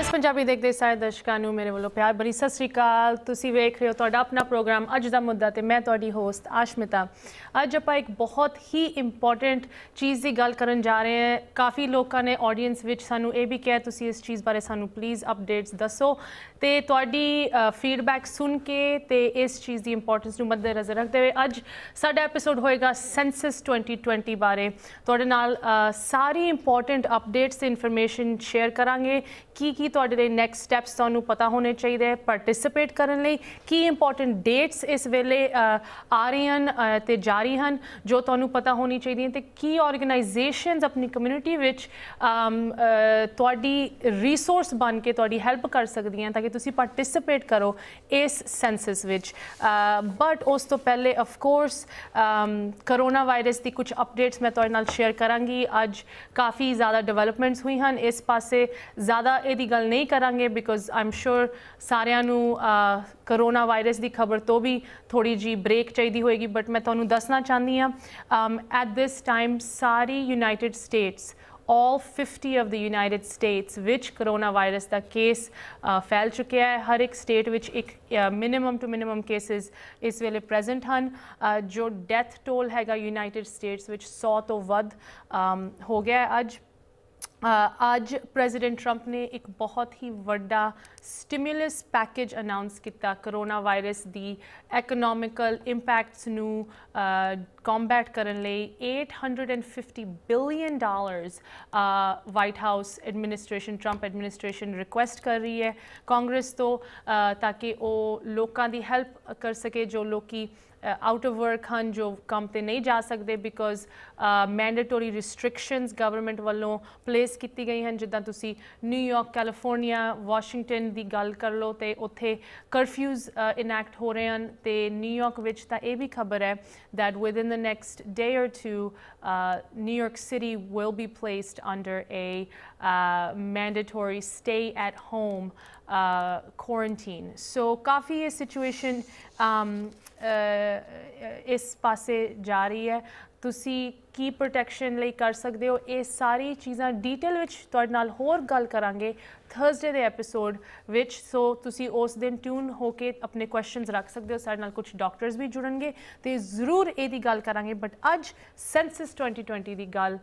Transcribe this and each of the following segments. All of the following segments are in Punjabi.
ਐਸ ਪੰਜਾਬੀ ਦੇਖਦੇ ਸਾਰੇ ਦਰਸ਼ਕਾਂ ਨੂੰ ਮੇਰੇ ਵੱਲੋਂ ਪਿਆਰ ਭਰੀ ਸਤਿ ਸ੍ਰੀ ਅਕਾਲ। ਤੁਸੀਂ ਵੇਖ ਰਹੇ ਹੋ ਤੁਹਾਡਾ ਆਪਣਾ ਪ੍ਰੋਗਰਾਮ ਅੱਜ ਦਾ ਮੁੱਦਾ ਤੇ ਮੈਂ ਤੁਹਾਡੀ ਹੋਸਟ ਆਸ਼ਮਿਤਾ। ਅੱਜ ਆਪਾਂ ਇੱਕ ਬਹੁਤ ਹੀ ਇੰਪੋਰਟੈਂਟ ਚੀਜ਼ ਦੀ ਗੱਲ ਕਰਨ ਜਾ ਰਹੇ ਹਾਂ। ਕਾਫੀ ਲੋਕਾਂ ਨੇ ਆਡੀਅנס ਵਿੱਚ ਸਾਨੂੰ ਇਹ ਵੀ ਕਿਹਾ ਤੁਸੀਂ ਇਸ ਚੀਜ਼ ਬਾਰੇ ਸਾਨੂੰ ਪਲੀਜ਼ ਅਪਡੇਟਸ ਦੱਸੋ ਤੇ ਤੁਹਾਡੀ ਫੀਡਬੈਕ ਸੁਣ ਕੇ ਤੇ ਇਸ ਚੀਜ਼ ਦੀ ਇੰਪੋਰਟੈਂਸ ਨੂੰ ਮੱਦੇਨਜ਼ਰ ਰੱਖਦੇ ਹੋਏ ਅੱਜ ਸਾਡਾ ਐਪੀਸੋਡ ਹੋਏਗਾ ਸੈਂਸਸ 2020 ਬਾਰੇ। ਤੁਹਾਡੇ ਨਾਲ ਸਾਰੀ ਇੰਪੋਰਟੈਂਟ ਅਪਡੇਟਸ ਤੇ ਇਨਫੋਰਮੇਸ਼ਨ ਸ਼ੇਅਰ ਕਰਾਂਗੇ। ਕੀ ਤੁਹਾਡੇ ਲਈ ਨੈਕਸਟ ਸਟੈਪਸ ਤੁਹਾਨੂੰ ਪਤਾ ਹੋਣੇ ਚਾਹੀਦੇ ਪਾਰਟਿਸਿਪੇਟ ਕਰਨ ਲਈ, ਕੀ ਇੰਪੋਰਟੈਂਟ ਡੇਟਸ ਇਸ ਵੇਲੇ ਆ ਰਹੀ ਹਨ ਤੇ ਜਾਰੀ ਹਨ ਜੋ ਤੁਹਾਨੂੰ ਪਤਾ ਹੋਣੀ ਚਾਹੀਦੀਆਂ ਤੇ ਕੀ ਆਰਗੇਨਾਈਜੇਸ਼ਨਸ ਆਪਣੀ ਕਮਿਊਨਿਟੀ ਵਿੱਚ ਤੁਹਾਡੀ ਰਿਸੋਰਸ ਬਣ ਕੇ ਤੁਹਾਡੀ ਹੈਲਪ ਕਰ ਸਕਦੀਆਂ ਤਾਂ ਕਿ ਤੁਸੀਂ ਪਾਰਟਿਸਿਪੇਟ ਕਰੋ ਇਸ ਸੈਂਸਸ ਵਿੱਚ। ਬਟ ਉਸ ਤੋਂ ਪਹਿਲੇ ਆਫ ਕੋਰਸ ਕਰੋਨਾ ਵਾਇਰਸ ਦੀ ਕੁਝ ਅਪਡੇਟਸ ਮੈਂ ਤੁਹਾਡੇ ਨਾਲ ਸ਼ੇਅਰ ਕਰਾਂਗੀ। ਅੱਜ ਕਾਫੀ ਜ਼ਿਆਦਾ ਡਿਵੈਲਪਮੈਂਟਸ ਹੋਈ ਹਨ ਇਸ ਪਾਸੇ ਜ਼ਿਆਦਾ ਇਹਦੀ ਗੱਲ ਨਹੀਂ ਕਰਾਂਗੇ ਬਿਕੋਜ਼ ਆਈ ਐਮ ਸ਼ੋਰ ਸਾਰਿਆਂ ਨੂੰ ਕਰੋਨਾ ਵਾਇਰਸ ਦੀ ਖਬਰ ਤੋਂ ਵੀ ਥੋੜੀ ਜੀ ਬ੍ਰੇਕ ਚਾਹੀਦੀ ਹੋਏਗੀ। ਬਟ ਮੈਂ ਤੁਹਾਨੂੰ ਦੱਸਣਾ ਚਾਹੁੰਦੀ ਹਾਂ ਐਟ ਦਿਸ ਟਾਈਮ ਸਾਰੀ United States all 50 of the United States which coronavirus ਦਾ ਕੇਸ ਫੈਲ ਚੁੱਕਿਆ ਹੈ। ਹਰ ਇੱਕ ਸਟੇਟ ਵਿੱਚ ਇੱਕ ਮਿਨੀਮਮ ਟੂ ਮਿਨੀਮਮ ਕੇਸਿਸ ਇਸ ਵੇਲੇ ਪ੍ਰੈਜ਼ੈਂਟ ਹਨ। ਜੋ ਡੈਥ ਟੋਲ ਹੈਗਾ ਯੂਨਾਈਟਿਡ ਸਟੇਟਸ ਵਿੱਚ 100 ਤੋਂ ਵੱਧ ਹੋ ਗਿਆ ਹੈ। ਅੱਜ ਪ੍ਰੈਜ਼ੀਡੈਂਟ ਟਰੰਪ ਨੇ ਇੱਕ ਬਹੁਤ ਹੀ ਵੱਡਾ ਸਟਿਮੂਲਸ ਪੈਕੇਜ ਅਨਾਉਂਸ ਕੀਤਾ ਕਰੋਨਾ ਵਾਇਰਸ ਦੀ ਇਕਨੋਮਿਕਲ ਇੰਪੈਕਟਸ ਨੂੰ ਕੰਬੈਟ ਕਰਨ ਲਈ। $850 billion White House administration Trump administration request ਕਰ ਰਹੀ ਹੈ ਕਾਂਗਰਸ ਤੋਂ ਤਾਂ ਕਿ ਉਹ ਲੋਕਾਂ ਦੀ ਹੈਲਪ ਕਰ ਸਕੇ ਜੋ ਲੋਕੀ ਆਊਟ ਆਫ ਵਰਕ ਹਨ, ਜੋ ਕੰਮ ਤੇ ਨਹੀਂ ਜਾ ਸਕਦੇ ਬਿਕੋਜ਼ ਮੈਂਡੇਟਰੀ ਰਿਸਟ੍ਰਿਕਸ਼ਨਸ ਗਵਰਨਮੈਂਟ ਵੱਲੋਂ ਪਲੇਸ ਕੀਤੀ ਗਈ ਹਨ। ਜਿੱਦਾਂ ਤੁਸੀਂ ਨਿਊਯਾਰਕ, ਕੈਲੀਫੋਰਨੀਆ, ਵਾਸ਼ਿੰਗਟਨ ਦੀ ਗੱਲ ਕਰ ਲਓ ਤੇ ਉੱਥੇ ਕਰਫਿਊਜ਼ ਇਨੈਕਟ ਹੋ ਰਹੇ ਹਨ ਤੇ ਨਿਊਯਾਰਕ ਵਿੱਚ ਤਾਂ ਇਹ ਵੀ ਖਬਰ ਹੈ that within the next day or two New York City will be placed under a mandatory stay at home quarantine. So ਕਾਫੀ ਇਹ ਸਿਚੁਏਸ਼ਨ ਇਸ ਪਾਸੇ ਜਾ ਰਹੀ ਹੈ। ਤੁਸੀਂ ਕੀ ਪ੍ਰੋਟੈਕਸ਼ਨ ਲਈ ਕਰ ਸਕਦੇ ਹੋ ਇਹ ਸਾਰੀ ਚੀਜ਼ਾਂ ਡੀਟੇਲ ਵਿੱਚ ਤੁਹਾਡੇ ਨਾਲ ਹੋਰ ਗੱਲ ਕਰਾਂਗੇ ਥਰਸਡੇ ਦੇ ਐਪੀਸੋਡ ਵਿੱਚ। ਸੋ ਤੁਸੀਂ ਉਸ ਦਿਨ ਟਿਊਨ ਹੋ ਕੇ ਆਪਣੇ ਕੁਐਸਚਨਸ ਰੱਖ ਸਕਦੇ ਹੋ। ਸਾਡੇ ਨਾਲ ਕੁਝ ਡਾਕਟਰਸ ਵੀ ਜੁੜਨਗੇ ਤੇ ਜ਼ਰੂਰ ਇਹਦੀ ਗੱਲ ਕਰਾਂਗੇ। ਬਟ ਅੱਜ ਸੈਂਸਸ 2020 ਦੀ ਗੱਲ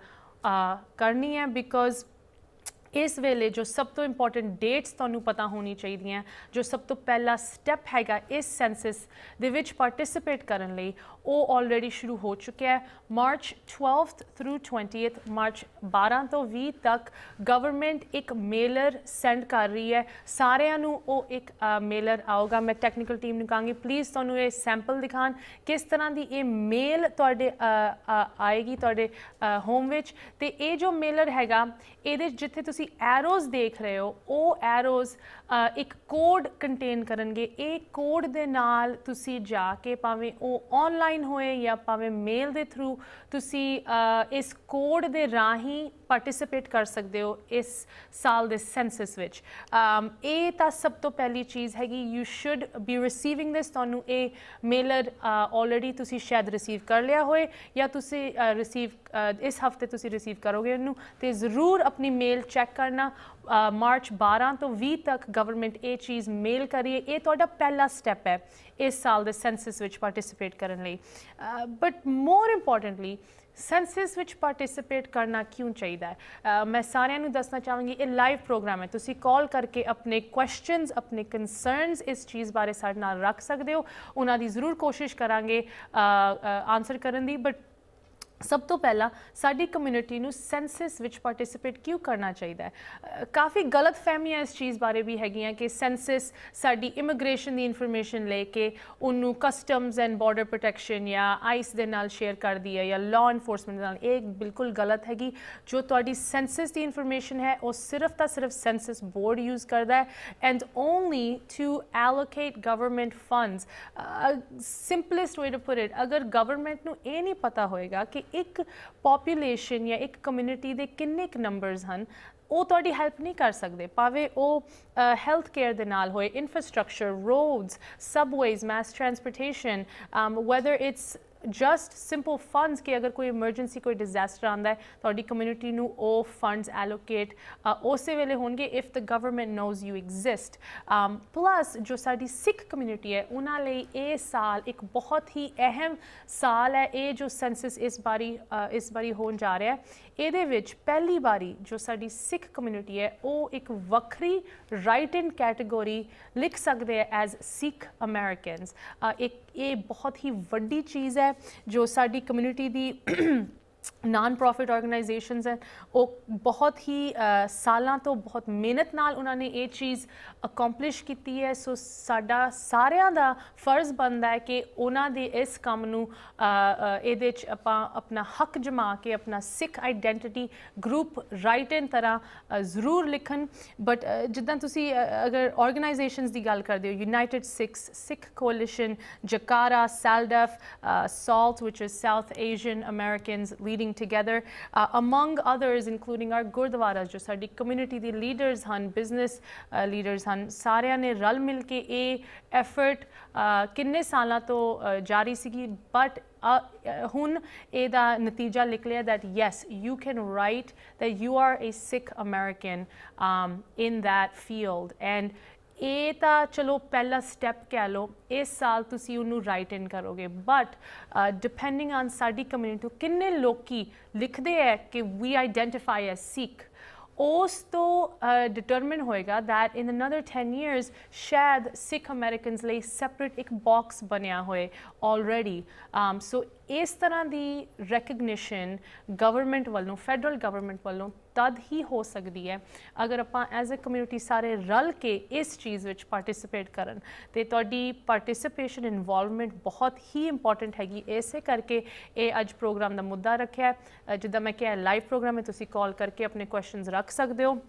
ਕਰਨੀ ਹੈ ਬਿਕੋਜ਼ ਇਸ ਵੇਲੇ ਜੋ ਸਭ ਤੋਂ ਇੰਪੋਰਟੈਂਟ ਡੇਟਸ ਤੁਹਾਨੂੰ ਪਤਾ ਹੋਣੀ ਚਾਹੀਦੀਆਂ, ਜੋ ਸਭ ਤੋਂ ਪਹਿਲਾ ਸਟੈਪ ਹੈਗਾ ਇਸ ਸੈਂਸਸ ਦੇ ਵਿੱਚ ਪਾਰਟਿਸਿਪੇਟ ਕਰਨ ਲਈ ਉਹ ਆਲਰੇਡੀ ਸ਼ੁਰੂ ਹੋ ਚੁੱਕਿਆ ਹੈ। March 12th through 20th March 12 ਤੋਂ 20 ਤੱਕ ਗਵਰਨਮੈਂਟ ਇੱਕ ਮੇਲਰ ਸੈਂਡ ਕਰ ਰਹੀ ਹੈ ਸਾਰਿਆਂ ਨੂੰ। ਉਹ ਇੱਕ ਮੇਲਰ ਆਊਗਾ। ਮੈਂ ਟੈਕਨੀਕਲ ਟੀਮ ਨੂੰ ਕਹਾਂਗੀ ਪਲੀਜ਼ ਤੁਹਾਨੂੰ ਇਹ ਸੈਂਪਲ ਦਿਖਾਉਣ ਕਿਸ ਤਰ੍ਹਾਂ ਦੀ ਇਹ ਮੇਲ ਤੁਹਾਡੇ ਆਏਗੀ ਤੁਹਾਡੇ ਹੋਮ ਵਿੱਚ। ਤੇ ਇਹ ਜੋ ਮੇਲਰ ਹੈਗਾ ਇਹਦੇ ਜਿੱਥੇ ਤੁਸੀਂ ਐਰੋਜ਼ ਦੇਖ ਰਹੇ ਹੋ ਉਹ ਐਰੋਜ਼ ਇੱਕ ਕੋਡ ਕੰਟੇਨ ਕਰਨਗੇ। ਇਹ ਕੋਡ ਦੇ ਨਾਲ ਤੁਸੀਂ ਜਾ ਕੇ ਭਾਵੇਂ ਉਹ ਆਨਲਾਈਨ ਹੋਏ ਜਾਂ ਭਾਵੇਂ ਮੇਲ ਦੇ ਥਰੂ ਤੁਸੀਂ ਇਸ ਕੋਡ ਦੇ ਰਾਹੀਂ ਪਾਰਟਿਸਿਪੇਟ ਕਰ ਸਕਦੇ ਹੋ ਇਸ ਸਾਲ ਦੇ ਸੈਂਸਸ ਵਿੱਚ। ਇਹ ਤਾਂ ਸਭ ਤੋਂ ਪਹਿਲੀ ਚੀਜ਼ ਹੈਗੀ you should be receiving this. ਤੁਹਾਨੂੰ ਇਹ ਮੇਲਰ ਆਲਰੇਡੀ ਤੁਸੀਂ ਸ਼ਾਇਦ ਰਿਸੀਵ ਕਰ ਲਿਆ ਹੋਏ ਜਾਂ ਤੁਸੀਂ ਰਿਸੀਵ ਇਸ ਹਫਤੇ ਤੁਸੀਂ ਰਿਸੀਵ ਕਰੋਗੇ ਇਹਨੂੰ ਤੇ ਜ਼ਰੂਰ ਆਪਣੀ ਮੇਲ ਚੈੱਕ ਕਰਨਾ। ਮਾਰਚ 12 ਤੋਂ 20 ਤੱਕ ਗਵਰਨਮੈਂਟ ਇਹ ਚੀਜ਼ ਮੇਲ ਕਰੀਏ। ਇਹ ਤੁਹਾਡਾ ਪਹਿਲਾ ਸਟੈਪ ਹੈ ਇਸ ਸਾਲ ਦੇ ਸੈਂਸਸ ਵਿੱਚ ਪਾਰਟਿਸਿਪੇਟ ਕਰਨ ਲਈ। ਬਟ ਮੋਰ ਇੰਪੋਰਟੈਂਟਲੀ ਸੈਂਸਸ ਵਿੱਚ ਪਾਰਟਿਸਿਪੇਟ ਕਰਨਾ ਕਿਉਂ ਚਾਹੀਦਾ ਹੈ ਮੈਂ ਸਾਰਿਆਂ ਨੂੰ ਦੱਸਣਾ ਚਾਹਾਂਗੀ। ਇਹ ਲਾਈਵ ਪ੍ਰੋਗਰਾਮ ਹੈ। ਤੁਸੀਂ ਕਾਲ ਕਰਕੇ ਆਪਣੇ ਕੁਐਸਚਨਸ ਆਪਣੇ ਕੰਸਰਨਸ ਇਸ ਚੀਜ਼ ਬਾਰੇ ਸਾਡੇ ਨਾਲ ਰੱਖ ਸਕਦੇ ਹੋ। ਉਹਨਾਂ ਦੀ ਜ਼ਰੂਰ ਕੋਸ਼ਿਸ਼ ਕਰਾਂਗੇ ਆਨਸਰ ਕਰਨ ਦੀ। ਬਟ ਸਭ ਤੋਂ ਪਹਿਲਾਂ ਸਾਡੀ ਕਮਿਊਨਿਟੀ ਨੂੰ ਸੈਂਸਸ ਵਿੱਚ ਪਾਰਟਿਸਿਪੇਟ ਕਿਉਂ ਕਰਨਾ ਚਾਹੀਦਾ ਹੈ। ਕਾਫੀ ਗਲਤ ਫਹਿਮੀਆਂ ਇਸ ਚੀਜ਼ ਬਾਰੇ ਵੀ ਹੈਗੀਆਂ ਕਿ ਸੈਂਸਸ ਸਾਡੀ ਇਮੀਗ੍ਰੇਸ਼ਨ ਦੀ ਇਨਫੋਰਮੇਸ਼ਨ ਲੈ ਕੇ ਉਹਨੂੰ ਕਸਟਮਸ ਐਂਡ ਬਾਰਡਰ ਪ੍ਰੋਟੈਕਸ਼ਨ ਜਾਂ ਆਈਸ ਦੇ ਨਾਲ ਸ਼ੇਅਰ ਕਰਦੀ ਹੈ ਜਾਂ ਲਾਅ ਇਨਫੋਰਸਮੈਂਟ ਦੇ ਨਾਲ। ਇਹ ਬਿਲਕੁਲ ਗਲਤ ਹੈਗੀ। ਜੋ ਤੁਹਾਡੀ ਸੈਂਸਸ ਦੀ ਇਨਫੋਰਮੇਸ਼ਨ ਹੈ ਉਹ ਸਿਰਫ ਤਾਂ ਸਿਰਫ ਸੈਂਸਸ ਬੋਰਡ ਯੂਜ਼ ਕਰਦਾ ਹੈ and only to allocate government funds. Simplest way to put it, ਅਗਰ ਗਵਰਨਮੈਂਟ ਨੂੰ ਇਹ ਨਹੀਂ ਪਤਾ ਹੋਏਗਾ ਕਿ ਇੱਕ ਪੋਪੂਲੇਸ਼ਨ ਜਾਂ ਇੱਕ ਕਮਿਊਨਿਟੀ ਦੇ ਕਿੰਨੇ ਕੁ ਨੰਬਰਸ ਹਨ ਉਹ ਤੁਹਾਡੀ ਹੈਲਪ ਨਹੀਂ ਕਰ ਸਕਦੇ। ਭਾਵੇਂ ਉਹ ਹੈਲਥ ਕੇਅਰ ਦੇ ਨਾਲ ਹੋਏ, infrastructure, roads, subways, mass transportation, whether it's just simple funds ਕਿ ਅਗਰ ਕੋਈ ਐਮਰਜੈਂਸੀ ਕੋਈ ਡਿਜ਼ਾਸਟਰ ਆਉਂਦਾ ਹੈ ਤੁਹਾਡੀ ਕਮਿਊਨਿਟੀ ਨੂੰ ਉਹ ਫੰਡਸ ਐਲੋਕੇਟ ਉਸੇ ਵੇਲੇ ਹੋਣਗੇ if the government knows you exist. Plus ਜੋ ਸਾਡੀ ਸਿੱਖ ਕਮਿਊਨਿਟੀ ਹੈ ਉਹਨਾਂ ਲਈ ਇਹ ਸਾਲ ਇੱਕ ਬਹੁਤ ਹੀ ਅਹਿਮ ਸਾਲ ਹੈ। ਇਹ ਜੋ ਸੈਂਸਸ ਇਸ ਵਾਰੀ ਹੋਣ ਜਾ ਰਿਹਾ ਇਹਦੇ ਵਿੱਚ ਪਹਿਲੀ ਵਾਰੀ ਜੋ ਸਾਡੀ ਸਿੱਖ ਕਮਿਊਨਿਟੀ ਹੈ ਉਹ ਇੱਕ ਵੱਖਰੀ ਰਾਈਟ ਇਨ ਕੈਟੇਗਰੀ ਲਿਖ ਸਕਦੇ ਹੈ ਐਜ਼ ਸਿੱਖ ਅਮਰੀਕਨਸ। ਇੱਕ ਇਹ ਬਹੁਤ ਹੀ ਵੱਡੀ ਚੀਜ਼ ਹੈ ਜੋ ਸਾਡੀ ਕਮਿਊਨਿਟੀ ਦੀ ਨਾਨ ਪ੍ਰੋਫਿਟ ਆਰਗੇਨਾਈਜੇਸ਼ਨਸ ਹੈ ਉਹ ਬਹੁਤ ਹੀ ਸਾਲਾਂ ਤੋਂ ਬਹੁਤ ਮਿਹਨਤ ਨਾਲ ਉਹਨਾਂ ਨੇ ਇਹ ਚੀਜ਼ ਅਕੰਪਲਿਸ਼ ਕੀਤੀ ਹੈ। ਸੋ ਸਾਡਾ ਸਾਰਿਆਂ ਦਾ ਫਰਜ਼ ਬਣਦਾ ਹੈ ਕਿ ਉਹਨਾਂ ਦੇ ਇਸ ਕੰਮ ਨੂੰ ਇਹਦੇ 'ਚ ਆਪਾਂ ਆਪਣਾ ਹੱਕ ਜਮਾ ਕੇ ਆਪਣਾ Sikh identity group write in ਤਰ੍ਹਾਂ ਜ਼ਰੂਰ ਲਿਖਣ। ਬਟ ਜਿੱਦਾਂ ਤੁਸੀਂ ਅਗਰ ਆਰਗੇਨਾਈਜੇਸ਼ਨਸ ਦੀ ਗੱਲ ਕਰਦੇ ਹੋ United Sikh coalition, Jakara, SALDF, SALT which is South Asian Americans leading together, among others including our gurdwaras jo sadi community the leaders han, business leaders han, ਸਾਰਿਆਂ ਨੇ ਰਲ ਮਿਲ ਕੇ ਇਹ ਐਫਰਟ ਕਿੰਨੇ ਸਾਲਾਂ ਤੋਂ ਜਾਰੀ ਸੀਗੀ ਬਟ ਹੁਣ ਇਹਦਾ ਨਤੀਜਾ ਨਿਕਲਿਆ that yes you can write that you are a Sikh American in that field and ਇਹ ਤਾਂ ਚਲੋ ਪਹਿਲਾ ਸਟੈਪ ਕਹਿ ਲਓ ਇਸ ਸਾਲ ਤੁਸੀਂ ਉਹਨੂੰ ਰਾਈਟ ਇਨ ਕਰੋਗੇ ਬਟ ਡਿਪੈਂਡਿੰਗ ਔਨ ਸਾਡੀ ਕਮਿਊਨਿਟੀ ਤੋਂ ਕਿੰਨੇ ਲੋਕੀ ਲਿਖਦੇ ਹੈ ਕਿ ਵੀ ਆਈਡੈਂਟੀਫਾਈ ਐਜ਼ ਸਿੱਖ ਉਸ ਤੋਂ ਡਿਟਰਮਿਨ ਹੋਏਗਾ that in another 10 years ਸ਼ਾਇਦ ਸਿੱਖ ਅਮਰੀਕਨਸ ਲਈ ਸੈਪਰੇਟ ਇੱਕ ਬਾਕਸ ਬਣਿਆ ਹੋਏ ਆਲਰੇਡੀ। ਸੋ ਇਸ ਤਰ੍ਹਾਂ ਦੀ ਰੈਕਗਨੀਸ਼ਨ ਗਵਰਨਮੈਂਟ ਵੱਲੋਂ ਫੈਡਰਲ ਗਵਰਨਮੈਂਟ ਵੱਲੋਂ ਤਦ ਹੀ ਹੋ ਸਕਦੀ ਹੈ ਅਗਰ ਆਪਾਂ ਐਜ਼ ਅ ਕਮਿਊਨਿਟੀ ਸਾਰੇ ਰਲ ਕੇ ਇਸ ਚੀਜ਼ ਵਿੱਚ ਪਾਰਟਿਸਿਪੇਟ ਕਰਨ ਅਤੇ ਤੁਹਾਡੀ ਪਾਰਟਿਸਿਪੇਸ਼ਨ ਇਨਵੋਲਵਮੈਂਟ ਬਹੁਤ ਹੀ ਇੰਪੋਰਟੈਂਟ ਹੈਗੀ। ਇਸੇ ਕਰਕੇ ਇਹ ਅੱਜ ਪ੍ਰੋਗਰਾਮ ਦਾ ਮੁੱਦਾ ਰੱਖਿਆ ਹੈ। ਜਿੱਦਾਂ ਮੈਂ ਕਿਹਾ ਲਾਈਵ ਪ੍ਰੋਗਰਾਮ ਹੈ ਤੁਸੀਂ ਕਾਲ ਕਰਕੇ ਆਪਣੇ ਕੁਐਸਚਨਸ ਰੱਖ ਸਕਦੇ ਹੋ।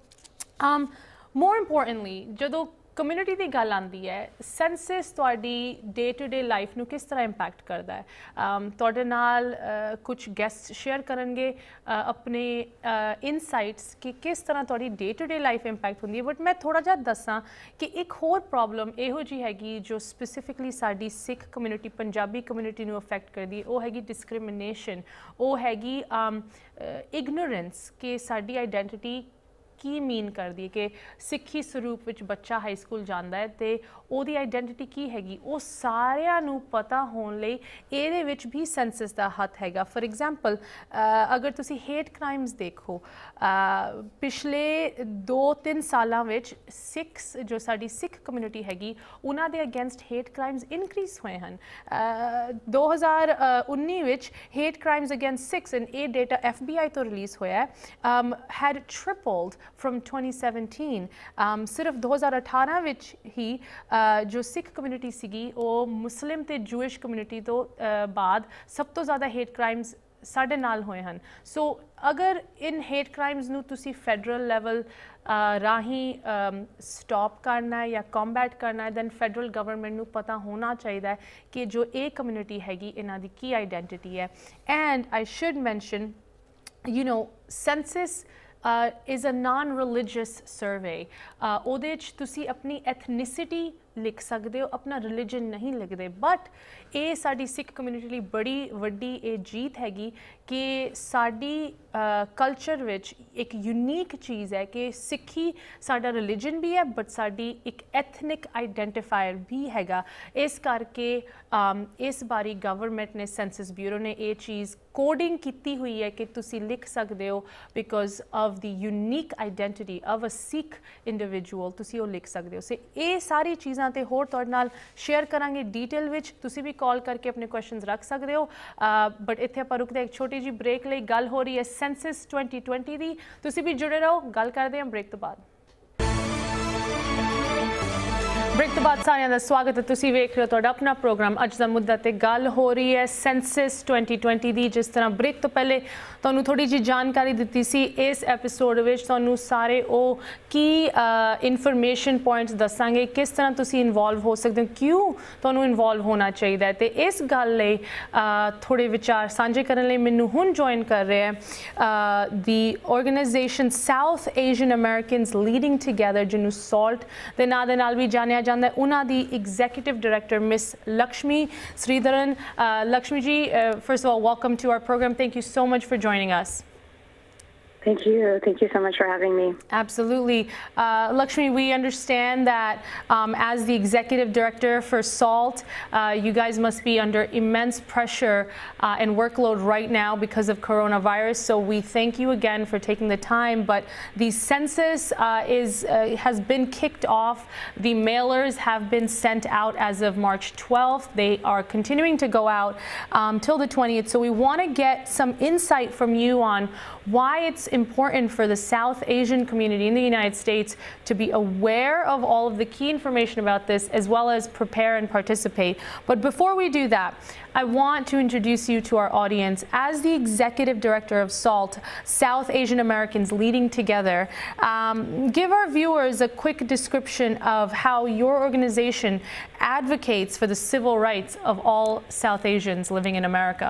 ਮੋਰ ਇੰਪੋਰਟੈਂਟਲੀ ਜਦੋਂ ਕਮਿਊਨਿਟੀ ਦੀ ਗੱਲ ਆਉਂਦੀ ਹੈ ਸੈਂਸਸ ਤੁਹਾਡੀ ਡੇ ਟੂ ਡੇ ਲਾਈਫ ਨੂੰ ਕਿਸ ਤਰ੍ਹਾਂ ਇੰਪੈਕਟ ਕਰਦਾ ਹੈ। ਤੁਹਾਡੇ ਨਾਲ ਕੁਝ ਗੈਸਟ ਸ਼ੇਅਰ ਕਰਨਗੇ ਆਪਣੇ ਇਨਸਾਈਟਸ ਕਿ ਕਿਸ ਤਰ੍ਹਾਂ ਤੁਹਾਡੀ day to day life impact ਹੁੰਦੀ ਹੈ। ਬਟ ਮੈਂ ਥੋੜ੍ਹਾ ਜਿਹਾ ਦੱਸਾਂ ਕਿ ਇੱਕ ਹੋਰ ਪ੍ਰੋਬਲਮ ਇਹੋ ਜਿਹੀ ਹੈਗੀ ਜੋ ਸਪੈਸੀਫਿਕਲੀ ਸਾਡੀ ਸਿੱਖ ਕਮਿਊਨਿਟੀ ਪੰਜਾਬੀ ਕਮਿਊਨਿਟੀ ਨੂੰ ਅਫੈਕਟ ਕਰਦੀ ਹੈ ਉਹ ਹੈਗੀ ਡਿਸਕ੍ਰਿਮੀਨੇਸ਼ਨ, ਉਹ ਹੈਗੀ ਇਗਨੋਰੈਂਸ ਕਿ ਸਾਡੀ ਆਈਡੈਂਟੀਟੀ ਕੀ ਮੀਨ ਕਰਦੀ ਹੈ ਕਿ ਸਿੱਖੀ ਸਰੂਪ ਵਿੱਚ ਬੱਚਾ ਹਾਈ ਸਕੂਲ ਜਾਂਦਾ ਹੈ ਅਤੇ ਉਹਦੀ ਆਈਡੈਂਟੀਟੀ ਕੀ ਹੈਗੀ ਉਹ ਸਾਰਿਆਂ ਨੂੰ ਪਤਾ ਹੋਣ ਲਈ ਇਹਦੇ ਵਿੱਚ ਵੀ ਸੈਂਸਸ ਦਾ ਹੱਥ ਹੈਗਾ। ਫॉर ਐਗਜ਼ਾਮਪਲ ਅਗਰ ਤੁਸੀਂ ਹੇਟ ਕ੍ਰਾਈਮਸ ਦੇਖੋ ਪਿਛਲੇ 2-3 ਸਾਲਾਂ ਵਿੱਚ ਸਿੱਖਸ ਜੋ ਸਾਡੀ ਸਿੱਖ ਕਮਿਊਨਿਟੀ ਹੈਗੀ ਉਹਨਾਂ ਦੇ ਅਗੇਂਸਟ ਹੇਟ ਕ੍ਰਾਈਮਸ ਇਨਕਰੀਜ਼ ਹੋਏ ਹਨ। 2019 ਵਿੱਚ hate crimes against Sikhs and ਇਹ ਡੇਟਾ FBI ਤੋਂ ਰਿਲੀਜ਼ ਹੋਇਆ had tripled from 2017। ਸਿਰਫ 2018 ਵਿੱਚ ਹੀ ਜੋ ਸਿੱਖ ਕਮਿਊਨਿਟੀ ਸੀਗੀ ਉਹ ਮੁਸਲਿਮ ਤੇ ਜੂਇਸ਼ ਕਮਿਊਨਿਟੀ ਤੋਂ ਬਾਅਦ ਸਭ ਤੋਂ ਜ਼ਿਆਦਾ ਹੇਟ ਕ੍ਰਾਈਮਸ ਸਾਡੇ ਨਾਲ ਹੋਏ ਹਨ। ਸੋ ਅਗਰ ਇਨ ਹੇਟ ਕ੍ਰਾਈਮਸ ਨੂੰ ਤੁਸੀਂ ਫੈਡਰਲ ਲੈਵਲ ਰਾਹੀਂ ਸਟਾਪ ਕਰਨਾ ਹੈ ਜਾਂ ਕੰਬੈਟ ਕਰਨਾ ਹੈ ਦੈਨ ਫੈਡਰਲ ਗਵਰਨਮੈਂਟ ਨੂੰ ਪਤਾ ਹੋਣਾ ਚਾਹੀਦਾ ਹੈ ਕਿ ਜੋ ਇਹ ਕਮਿਊਨਿਟੀ ਹੈਗੀ ਇਹਨਾਂ ਦੀ ਕੀ ਆਈਡੈਂਟੀਟੀ ਹੈ। And I should mention census is a non-religious survey। ਉਹਦੇ 'ਚ ਤੁਸੀਂ ਆਪਣੀ ਐਥਨੀਸਿਟੀ ਲਿਖ ਸਕਦੇ ਹੋ ਆਪਣਾ ਰਿਲੀਜਨ ਨਹੀਂ ਲਿਖਦੇ ਬਟ ਇਹ ਸਾਡੀ ਸਿੱਖ ਕਮਿਊਨਿਟੀ ਲਈ ਬੜੀ ਵੱਡੀ ਇਹ ਜੀਤ ਹੈਗੀ ਕਿ ਸਾਡੀ ਕਲਚਰ ਵਿੱਚ ਇੱਕ ਯੂਨੀਕ ਚੀਜ਼ ਹੈ ਕਿ ਸਿੱਖੀ ਸਾਡਾ ਰਿਲੀਜਨ ਵੀ ਹੈ ਬਟ ਸਾਡੀ ਇੱਕ ਐਥਨਿਕ ਆਈਡੈਂਟੀਫਾਇਰ ਵੀ ਹੈਗਾ। ਇਸ ਕਰਕੇ ਇਸ ਵਾਰੀ ਗਵਰਨਮੈਂਟ ਨੇ ਸੈਂਸਸ ਬਿਊਰੋ ਨੇ ਇਹ ਚੀਜ਼ ਕੋਡਿੰਗ ਕੀਤੀ ਹੋਈ ਹੈ ਕਿ ਤੁਸੀਂ ਲਿਖ ਸਕਦੇ ਹੋ because of the unique identity of a Sikh individual ਤੁਸੀਂ ਉਹ ਲਿਖ ਸਕਦੇ ਹੋ। ਸੋ ਇਹ ਸਾਰੀ ਚੀਜ਼ਾਂ ਤੇ ਹੋਰ ਤੁਹਾਡੇ ਨਾਲ ਸ਼ੇਅਰ ਕਰਾਂਗੇ ਡੀਟੇਲ ਵਿੱਚ ਤੁਸੀਂ ਵੀ ਕਾਲ ਕਰਕੇ ਆਪਣੇ ਕੁਐਸਚਨਸ ਰੱਖ ਸਕਦੇ ਹੋ। ਬਟ ਇੱਥੇ ਆਪਾਂ ਰੁਕਦੇ ਇੱਕ ਛੋਟੀ ਜਿਹੀ ਬ੍ਰੇਕ ਲਈ। ਗੱਲ ਹੋ ਰਹੀ ਹੈ ਸੈਂਸਸ 2020 ਦੀ। ਤੁਸੀਂ ਵੀ ਜੁੜੇ ਰਹੋ, ਗੱਲ ਕਰਦੇ ਹਾਂ ਬ੍ਰੇਕ ਤੋਂ ਬਾਅਦ। ਬ੍ਰੇਕ ਤੋਂ ਬਾਅਦ ਸਾਰਿਆਂ ਦਾ ਸਵਾਗਤ ਹੈ। ਤੁਸੀਂ ਵੇਖ ਰਹੇ ਹੋ ਤੁਹਾਡਾ ਆਪਣਾ ਪ੍ਰੋਗਰਾਮ ਅੱਜ ਦਾ ਮੁੱਦਾ ਤੇ ਗੱਲ ਹੋ ਰਹੀ ਹੈ ਸੈਂਸਸ 2020 ਦੀ। ਜਿਸ ਤਰ੍ਹਾਂ ਬ੍ਰੇਕ ਤੋਂ ਪਹਿਲੇ ਤੁਹਾਨੂੰ ਥੋੜੀ ਜਿਹੀ ਜਾਣਕਾਰੀ ਦਿੱਤੀ ਸੀ ਇਸ ਐਪੀਸੋਡ ਵਿੱਚ ਤੁਹਾਨੂੰ ਸਾਰੇ ਉਹ ਕੀ ਇਨਫੋਰਮੇਸ਼ਨ ਪੁਆਇੰਟਸ ਦੱਸਾਂਗੇ ਕਿਸ ਤਰ੍ਹਾਂ ਤੁਸੀਂ ਇਨਵੋਲਵ ਹੋ ਸਕਦੇ ਹੋ, ਕਿਉਂ ਤੁਹਾਨੂੰ ਇਨਵੋਲਵ ਹੋਣਾ ਚਾਹੀਦਾ ਹੈ। ਤੇ ਇਸ ਗੱਲ ਲਈ ਥੋੜੇ ਵਿਚਾਰ ਸਾਂਝੇ ਕਰਨ ਲਈ ਮੈਨੂੰ ਹੁਣ ਜੁਆਇਨ ਕਰ ਰਿਹਾ ਹੈ the organization South Asian Americans leading together ਜਿਹਨੂੰ SALT ਦੇ ਨਾਂ ਦੇ ਨਾਲ ਵੀ ਜਾਣਿਆ ਜਾਂਦਾ ਉਹਨਾਂ ਦੀ Executive Director Miss Lakshmi Sridharan. Lakshmi ji, first of all, welcome to our program. Thank you so much for joining us. Thank you. Thank you so much for having me. Absolutely. Lakshmi, we understand that as the Executive Director for SALT, you guys must be under immense pressure and workload right now because of coronavirus. So we thank you again for taking the time. But the census has been kicked off. The mailers have been sent out as of March 12th. They are continuing to go out till the 20th. So we want to get some insight from you on why it's important for the South Asian community in the United States to be aware of all of the key information about this, as well as prepare and participate. But before we do that, I want to introduce you to our audience. As the Executive Director of SALT, South Asian Americans Leading Together, give our viewers a quick description of how your organization advocates for the civil rights of all South Asians living in America.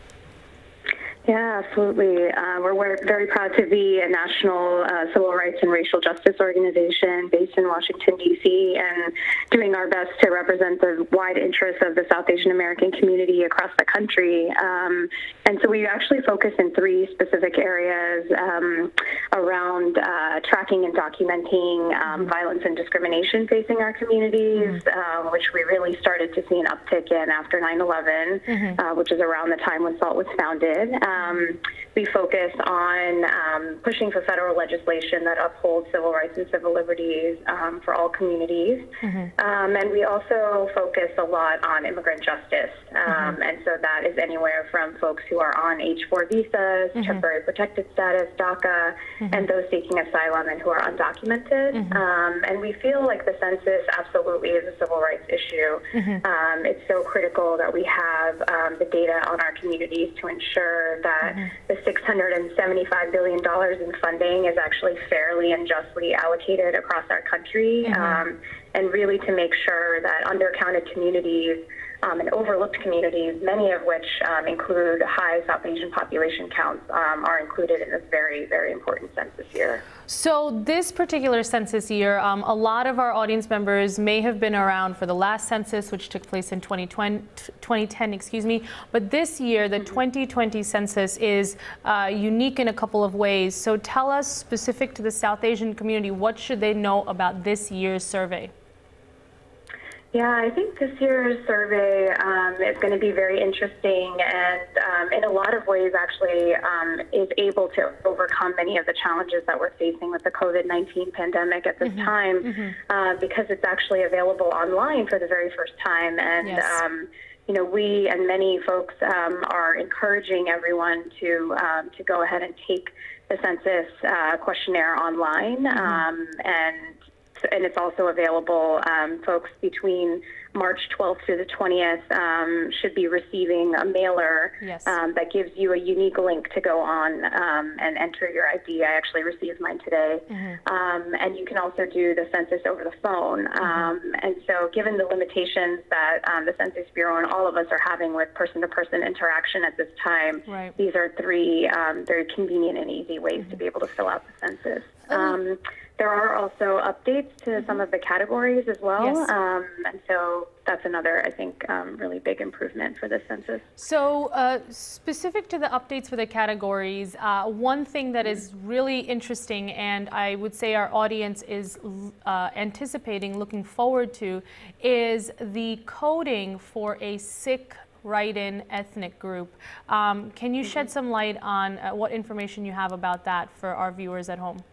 Yeah, absolutely. We're very proud to be a national civil rights and racial justice organization based in Washington, D.C., and doing our best to represent the wide interests of the South Asian American community across the country. And so we actually focus in three specific areas around tracking and documenting violence and discrimination facing our communities, which we really started to see an uptick in after 9/11, which is around the time when SALT was founded. We focus on pushing for federal legislation that upholds civil rights and civil liberties for all communities. And we also focus a lot on immigrant justice. And so that is anywhere from folks who are on H-4 visas, temporary protected status, DACA, and those seeking asylum and who are undocumented. And we feel like the census absolutely is a civil rights issue. It's so critical that we have the data on our communities to ensure that the $675 billion in funding is actually fairly and justly allocated across our country, and really to make sure that undercounted communities and overlooked communities, many of which include high South Asian population counts, are included in this very, very important census year. So this particular census year, a lot of our audience members may have been around for the last census, which took place in 2010, excuse me. But this year, the 2020 census is unique in a couple of ways. So tell us, specific to the South Asian community, what should they know about this year's survey? Yeah, I think this year's survey is going to be very interesting and in a lot of ways actually is able to overcome many of the challenges that we're facing with the COVID-19 pandemic at this time because it's actually available online for the very first time. And, you know, we and many folks are encouraging everyone to go ahead and take the census questionnaire online and it's also available. Folks between March 12th to the 20th should be receiving a mailer that gives you a unique link to go on and enter your ID. I actually received mine today. And you can also do the census over the phone. And so given the limitations that the Census Bureau and all of us are having with person-to-person interaction at this time, these are three very convenient and easy ways to be able to fill out the census. There are also updates to some of the categories as well. And so that's another, I think, really big improvement for this census. So specific to the updates for the categories, one thing that is really interesting and I would say our audience is anticipating, looking forward to, is the coding for a Sikh write-in ethnic group. Can you shed some light on what information you have about that for our viewers at home?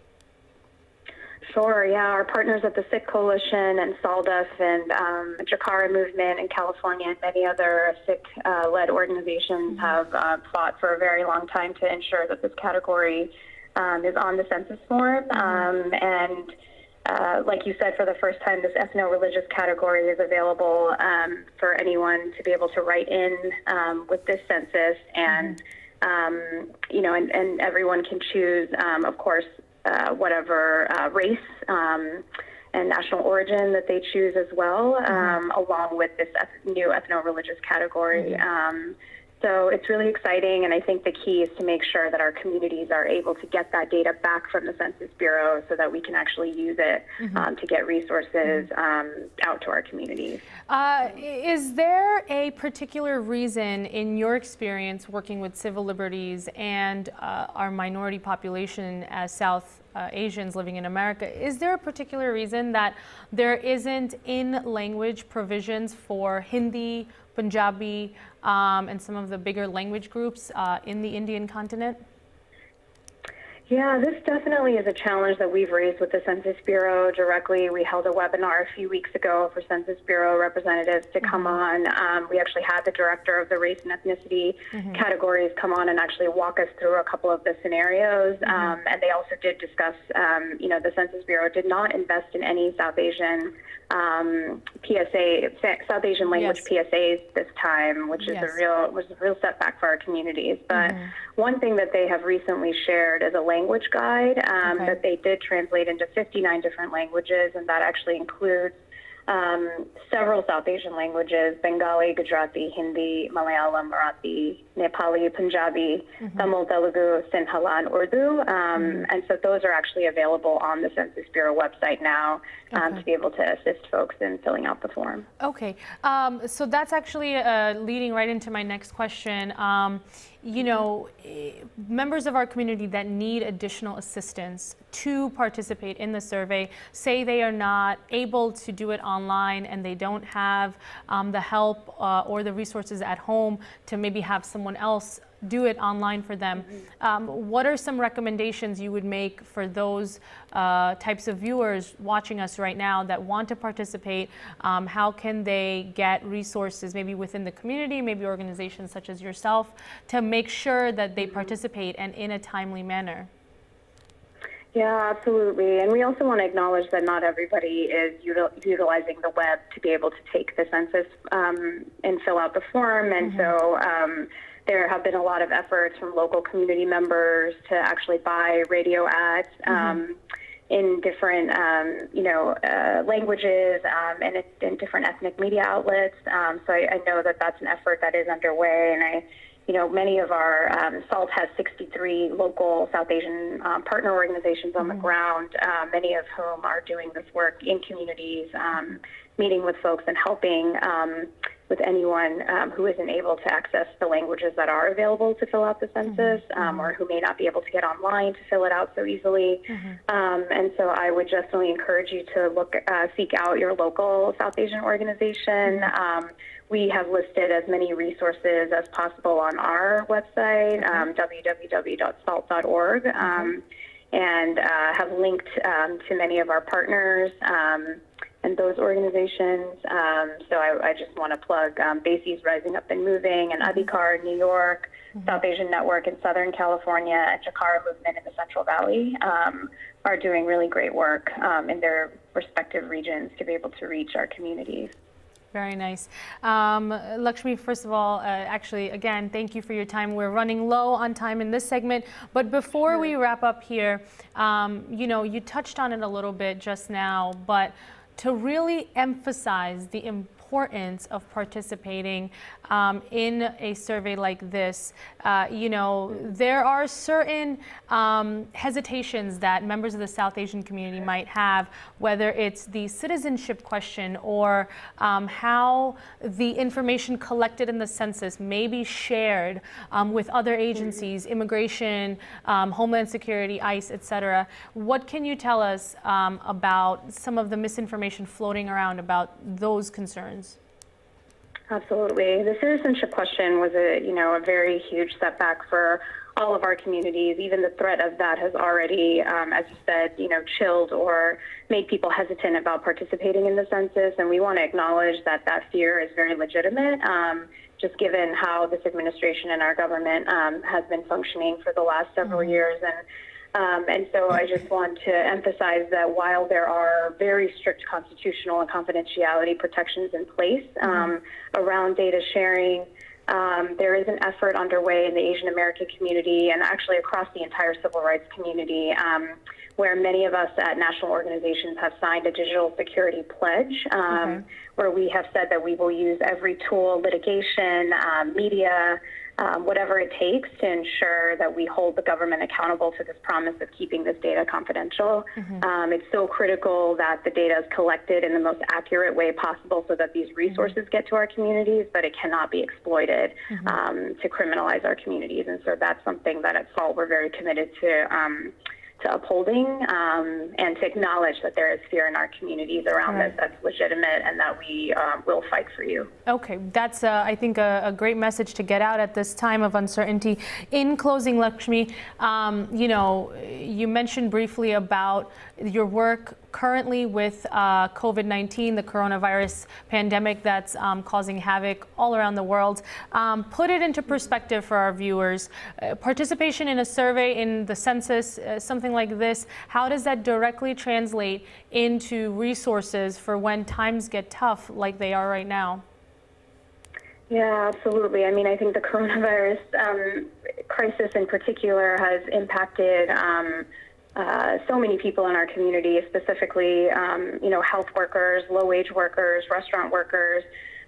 Sure, yeah. Our partners at the Sikh Coalition and Sawdust and Jakara Movement in California and many other Sikh-led organizations have fought for a very long time to ensure that this category is on the census form. And like you said, for the first time, this ethno-religious category is available for anyone to be able to write in with this census. And, you know, and everyone can choose, of course, whatever race and national origin that they choose as well, along with this new ethno-religious category. So it's really exciting, and I think the key is to make sure that our communities are able to get that data back from the Census Bureau so that we can actually use it to get resources out to our communities. Is there a particular reason, in your experience working with civil liberties and our minority population as South Asians living in America, is there a particular reason that there isn't in-language provisions for Hindi, Punjabi, and some of the bigger language groups in the Indian continent? Yeah, this definitely is a challenge that we've raised with the Census Bureau directly. We held a webinar a few weeks ago for Census Bureau representatives to come on. We actually had the director of the race and ethnicity categories come on and actually walk us through a couple of the scenarios. And they also did discuss, you know, the Census Bureau did not invest in any South Asian South Asian language PSAs this time, which is was a real setback for our communities. But one thing that they have recently shared is a language guide that they did translate into 59 different languages, and that actually includes several South Asian languages: Bengali, Gujarati, Hindi, Malayalam, Marathi, Nepali, Punjabi, Tamil, Telugu, Sinhala, and Urdu. And so those are actually available on the Census Bureau website now to be able to assist folks in filling out the form. Okay, so that's actually leading right into my next question. You know, members of our community that need additional assistance to participate in the survey, say they are not able to do it online and they don't have the help or the resources at home to maybe have someone else do it online for them. What are some recommendations you would make for those types of viewers watching us right now that want to participate? How can they get resources maybe within the community, maybe organizations such as yourself, to make sure that they participate and in a timely manner? Yeah, absolutely. And we also want to acknowledge that not everybody is utilizing the web to be able to take the census and fill out the form. And so there have been a lot of efforts from local community members to actually buy radio ads in different, languages and in different ethnic media outlets. So I know that that's an effort that is underway, and many of our, SALT has 63 local South Asian partner organizations on the ground, many of whom are doing this work in communities, meeting with folks and helping with anyone who isn't able to access the languages that are available to fill out the census, or who may not be able to get online to fill it out so easily. And so I would definitely encourage you to seek out your local South Asian organization. We have listed as many resources as possible on our website, www.salt.org, and have linked to many of our partners and those organizations. So I just want to plug BASI's Rising Up and Moving, and Adhikar in New York, South Asian Network in Southern California, and Chakara Movement in the Central Valley are doing really great work in their respective regions to be able to reach our communities. Very nice. Lakshmi, first of all, actually, again, thank you for your time. We're running low on time in this segment, but before we wrap up here, you touched on it a little bit just now, but to really emphasize the importance of participating in a survey like this, there are certain hesitations that members of the South Asian community might have, whether it's the citizenship question or how the information collected in the census may be shared with other agencies, immigration, Homeland Security, ICE, etc. What can you tell us about some of the misinformation floating around about those concerns? Absolutely. The citizenship question was a very huge setback for all of our communities. Even the threat of that has already, as you said, chilled or made people hesitant about participating in the census. And we want to acknowledge that that fear is very legitimate, just given how this administration and our government has been functioning for the last several years. And so I just want to emphasize that while there are very strict constitutional and confidentiality protections in place around data sharing, there is an effort underway in the Asian American community and actually across the entire civil rights community, where many of us at national organizations have signed a digital security pledge, where we have said that we will use every tool, litigation, media, whatever it takes to ensure that we hold the government accountable to this promise of keeping this data confidential. It's so critical that the data is collected in the most accurate way possible so that these resources get to our communities, but it cannot be exploited to criminalize our communities. And so that's something that at SALT we're very committed to upholding and to acknowledge that there is fear in our communities around this that's legitimate and that we will fight for you. Okay, that's I think a great message to get out at this time of uncertainty. In closing, Lakshmi, you know, you mentioned briefly about your work currently with COVID-19, the coronavirus pandemic that's causing havoc all around the world. Put it into perspective for our viewers. Participation in a survey, in the census, something like this, how does that directly translate into resources for when times get tough like they are right now? Yeah, absolutely. I mean, I think the coronavirus crisis in particular has impacted so many people in our community, specifically, you know, health workers, low-wage workers, restaurant workers,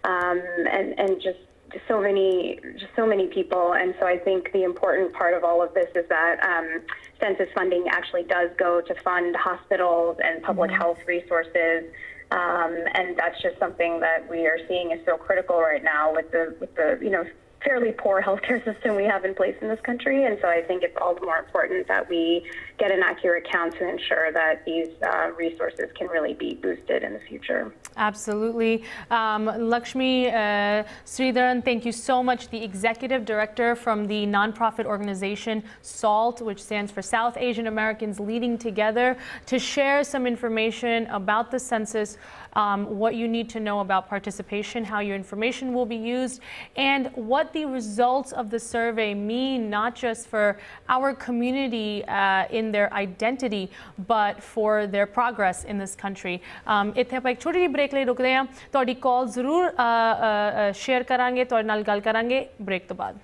and just so many people. And so I think the important part of all of this is that census funding actually does go to fund hospitals and public health resources. And that's just something that we are seeing is so critical right now with the you know, fairly poor healthcare system we have in place in this country. And so I think it's all the more important that we get an accurate count to ensure that these resources can really be boosted in the future. Absolutely. Lakshmi Sridharan, thank you so much. The Executive Director from the nonprofit organization SALT, which stands for South Asian Americans Leading Together, to share some information about the census, what you need to know about participation, how your information will be used, and what the results of the survey mean, not just for our community in their identity, but for their progress in this country. ਇੱਥੇ ਆਪਾਂ ਇੱਕ ਛੋਟੀ ਜਿਹੀ ਬ੍ਰੇਕ ਲਈ ਰੁਕਦੇ ਹਾਂ। ਤੁਹਾਡੀ ਕਾਲ ਜ਼ਰੂਰ ਸ਼ੇਅਰ ਕਰਾਂਗੇ, ਤੁਹਾਡੇ ਨਾਲ ਗੱਲ ਕਰਾਂਗੇ ਬ੍ਰੇਕ ਤੋਂ ਬਾਅਦ।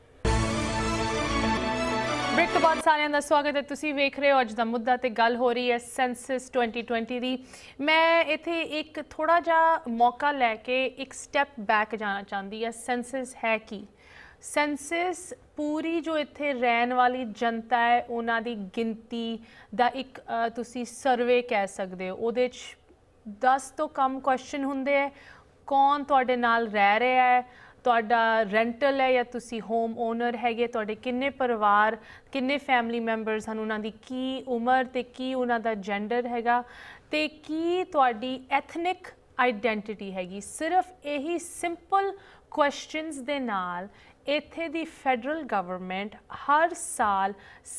ब्रेक तो बाद सारिਆਂ ਦਾ ਸਵਾਗਤ ਹੈ। ਤੁਸੀਂ ਵੇਖ ਰਹੇ ਹੋ ਅੱਜ ਦਾ ਮੁੱਦਾ ਤੇ ਗੱਲ ਹੋ ਰਹੀ ਹੈ ਸੈਂਸਸ 2020 ਦੀ। ਮੈਂ ਇੱਥੇ ਇੱਕ ਥੋੜਾ ਜਿਹਾ ਮੌਕਾ ਲੈ ਕੇ ਇੱਕ ਸਟੈਪ ਬੈਕ ਜਾਣਾ ਚਾਹੁੰਦੀ ਹਾਂ। ਸੈਂਸਸ ਹੈ ਕੀ? ਸੈਂਸਸ ਪੂਰੀ ਜੋ ਇੱਥੇ ਰਹਿਣ ਵਾਲੀ ਜਨਤਾ ਹੈ ਉਹਨਾਂ ਦੀ ਗਿਣਤੀ ਦਾ ਇੱਕ ਤੁਸੀਂ ਸਰਵੇ ਕਹਿ ਸਕਦੇ ਹੋ। ਉਹਦੇ 'ਚ 10 ਤੋਂ ਕਮ ਕੁਐਸਚਨ ਹੁੰਦੇ ਹੈ। ਕੌਣ ਤੁਹਾਡੇ ਨਾਲ ਰਹਿ ਰਿਹਾ ਹੈ, ਤੁਹਾਡਾ ਰੈਂਟਲ ਹੈ ਜਾਂ ਤੁਸੀਂ ਹੋਮ ਓਨਰ ਹੈਗੇ, ਤੁਹਾਡੇ ਕਿੰਨੇ ਪਰਿਵਾਰ, ਕਿੰਨੇ ਫੈਮਿਲੀ ਮੈਂਬਰਸ ਹਨ, ਉਹਨਾਂ ਦੀ ਕੀ ਉਮਰ ਤੇ ਕੀ ਉਹਨਾਂ ਦਾ ਜੈਂਡਰ ਹੈਗਾ ਤੇ ਕੀ ਤੁਹਾਡੀ ਐਥਨਿਕ ਆਈਡੈਂਟੀਟੀ ਹੈਗੀ। ਸਿਰਫ ਇਹੀ ਸਿੰਪਲ ਕੁਐਸਚਨਸ ਦੇ ਨਾਲ ਇੱਥੇ ਦੀ ਫੈਡਰਲ ਗਵਰਨਮੈਂਟ ਹਰ ਸਾਲ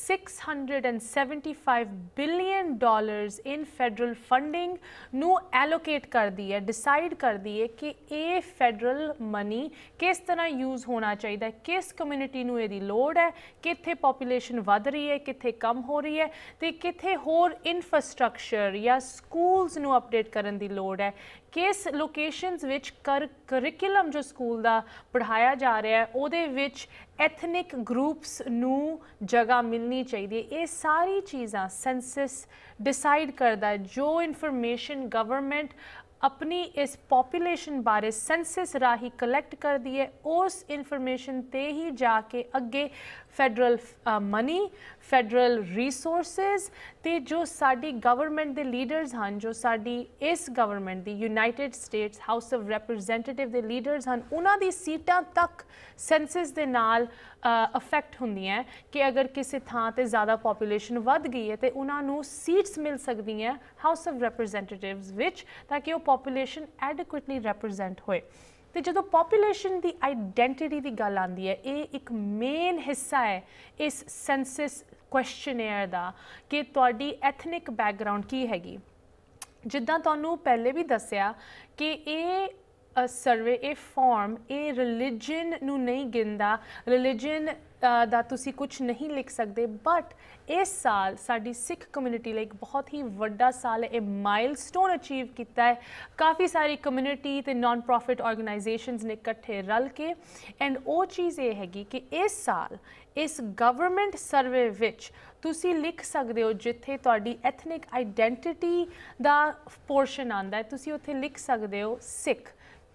$675 ਬਿਲੀਅਨ ਇਨ ਫੈਡਰਲ ਫੰਡਿੰਗ ਨੂੰ ਐਲੋਕੇਟ ਕਰਦੀ ਹੈ, ਡਿਸਾਈਡ ਕਰਦੀ ਹੈ ਕਿ ਇਹ ਫੈਡਰਲ ਮਨੀ ਕਿਸ ਤਰ੍ਹਾਂ ਯੂਜ਼ ਹੋਣਾ ਚਾਹੀਦਾ, ਕਿਸ ਕਮਿਊਨਿਟੀ ਨੂੰ ਇਹਦੀ ਲੋੜ ਹੈ, ਕਿੱਥੇ ਪੋਪੂਲੇਸ਼ਨ ਵੱਧ ਰਹੀ ਹੈ, ਕਿੱਥੇ ਕਮ ਹੋ ਰਹੀ ਹੈ ਤੇ ਕਿੱਥੇ ਹੋਰ ਇਨਫਰਾਸਟਰਕਚਰ ਜਾਂ ਸਕੂਲਸ ਨੂੰ ਅਪਡੇਟ ਕਰਨ ਦੀ ਲੋੜ ਹੈ, ਕਿਸ ਲੋਕੇਸ਼ਨਸ ਵਿੱਚ ਕਰਿਕੂਲਮ ਜੋ ਸਕੂਲ ਦਾ ਪੜ੍ਹਾਇਆ ਜਾ ਰਿਹਾ ਹੈ ਉਹਦੇ ਵਿੱਚ ਐਥਨਿਕ ਗਰੁੱਪਸ ਨੂੰ ਜਗ੍ਹਾ ਮਿਲਣੀ ਚਾਹੀਦੀ ਹੈ। ਇਹ ਸਾਰੀ ਚੀਜ਼ਾਂ ਸੈਂਸਸ ਡਿਸਾਈਡ ਕਰਦਾ ਹੈ। ਜੋ ਇਨਫੋਰਮੇਸ਼ਨ ਗਵਰਨਮੈਂਟ अपनी इस पॉपुलेशन बारे सेंसस राही कलैक्ट कर दी है उस इन्फॉर्मेशन ते ही जाके अगे फैडरल मनी फैडरल रिसोर्सिस ते जो साडी गवर्नमेंट दे लीडर्स हैं, जो साडी इस गवर्नमेंट दी United States House of representative दे लीडर्स हैं उन्हां दी सीटां तक सेंसस दे नाल अफेक्ट होंदियां कि अगर किसी थां ते ज़्यादा पॉपुलेशन वध गई है तो उन्होंने सीट्स मिल सकती हैं हाउस ऑफ रिप्रजेंटेटिव्स विच ताकि वो पॉपुलेशन एडिक्वेटली रिप्रजेंट होए। तो जो पॉपुलेशन की आइडेंटिटी की गल आती है ये एक मेन हिस्सा है इस सेंसस क्वेश्चनेयर का कि तुहाडी एथनिक बैकग्राउंड की हैगी। जिद्दां तुहानूं पहले भी दस्सिया कि ये सर्वे ये फॉर्म ये रिलीजन नूं नहीं गिनदा, रिलीजन दा तुसी कुछ नहीं लिख सकते, बट इस साल साडी सिख कम्यूनिटी लिए एक बहुत ही वड्डा साल है। ये माइलस्टोन अचीव किया है। काफ़ी सारी कम्यूनिटी ते नॉन प्रॉफिट ऑर्गेनाइजेशंस ने इकट्ठे रल के एंड वो चीज़ ये हैगी कि इस साल इस गवर्नमेंट सर्वे विच तुसी लिख सकते हो जिथे तुहाडी एथनिक आइडेंटिटी दा पोर्शन आंदा है तुसी उत्थे लिख सकते हो सिख,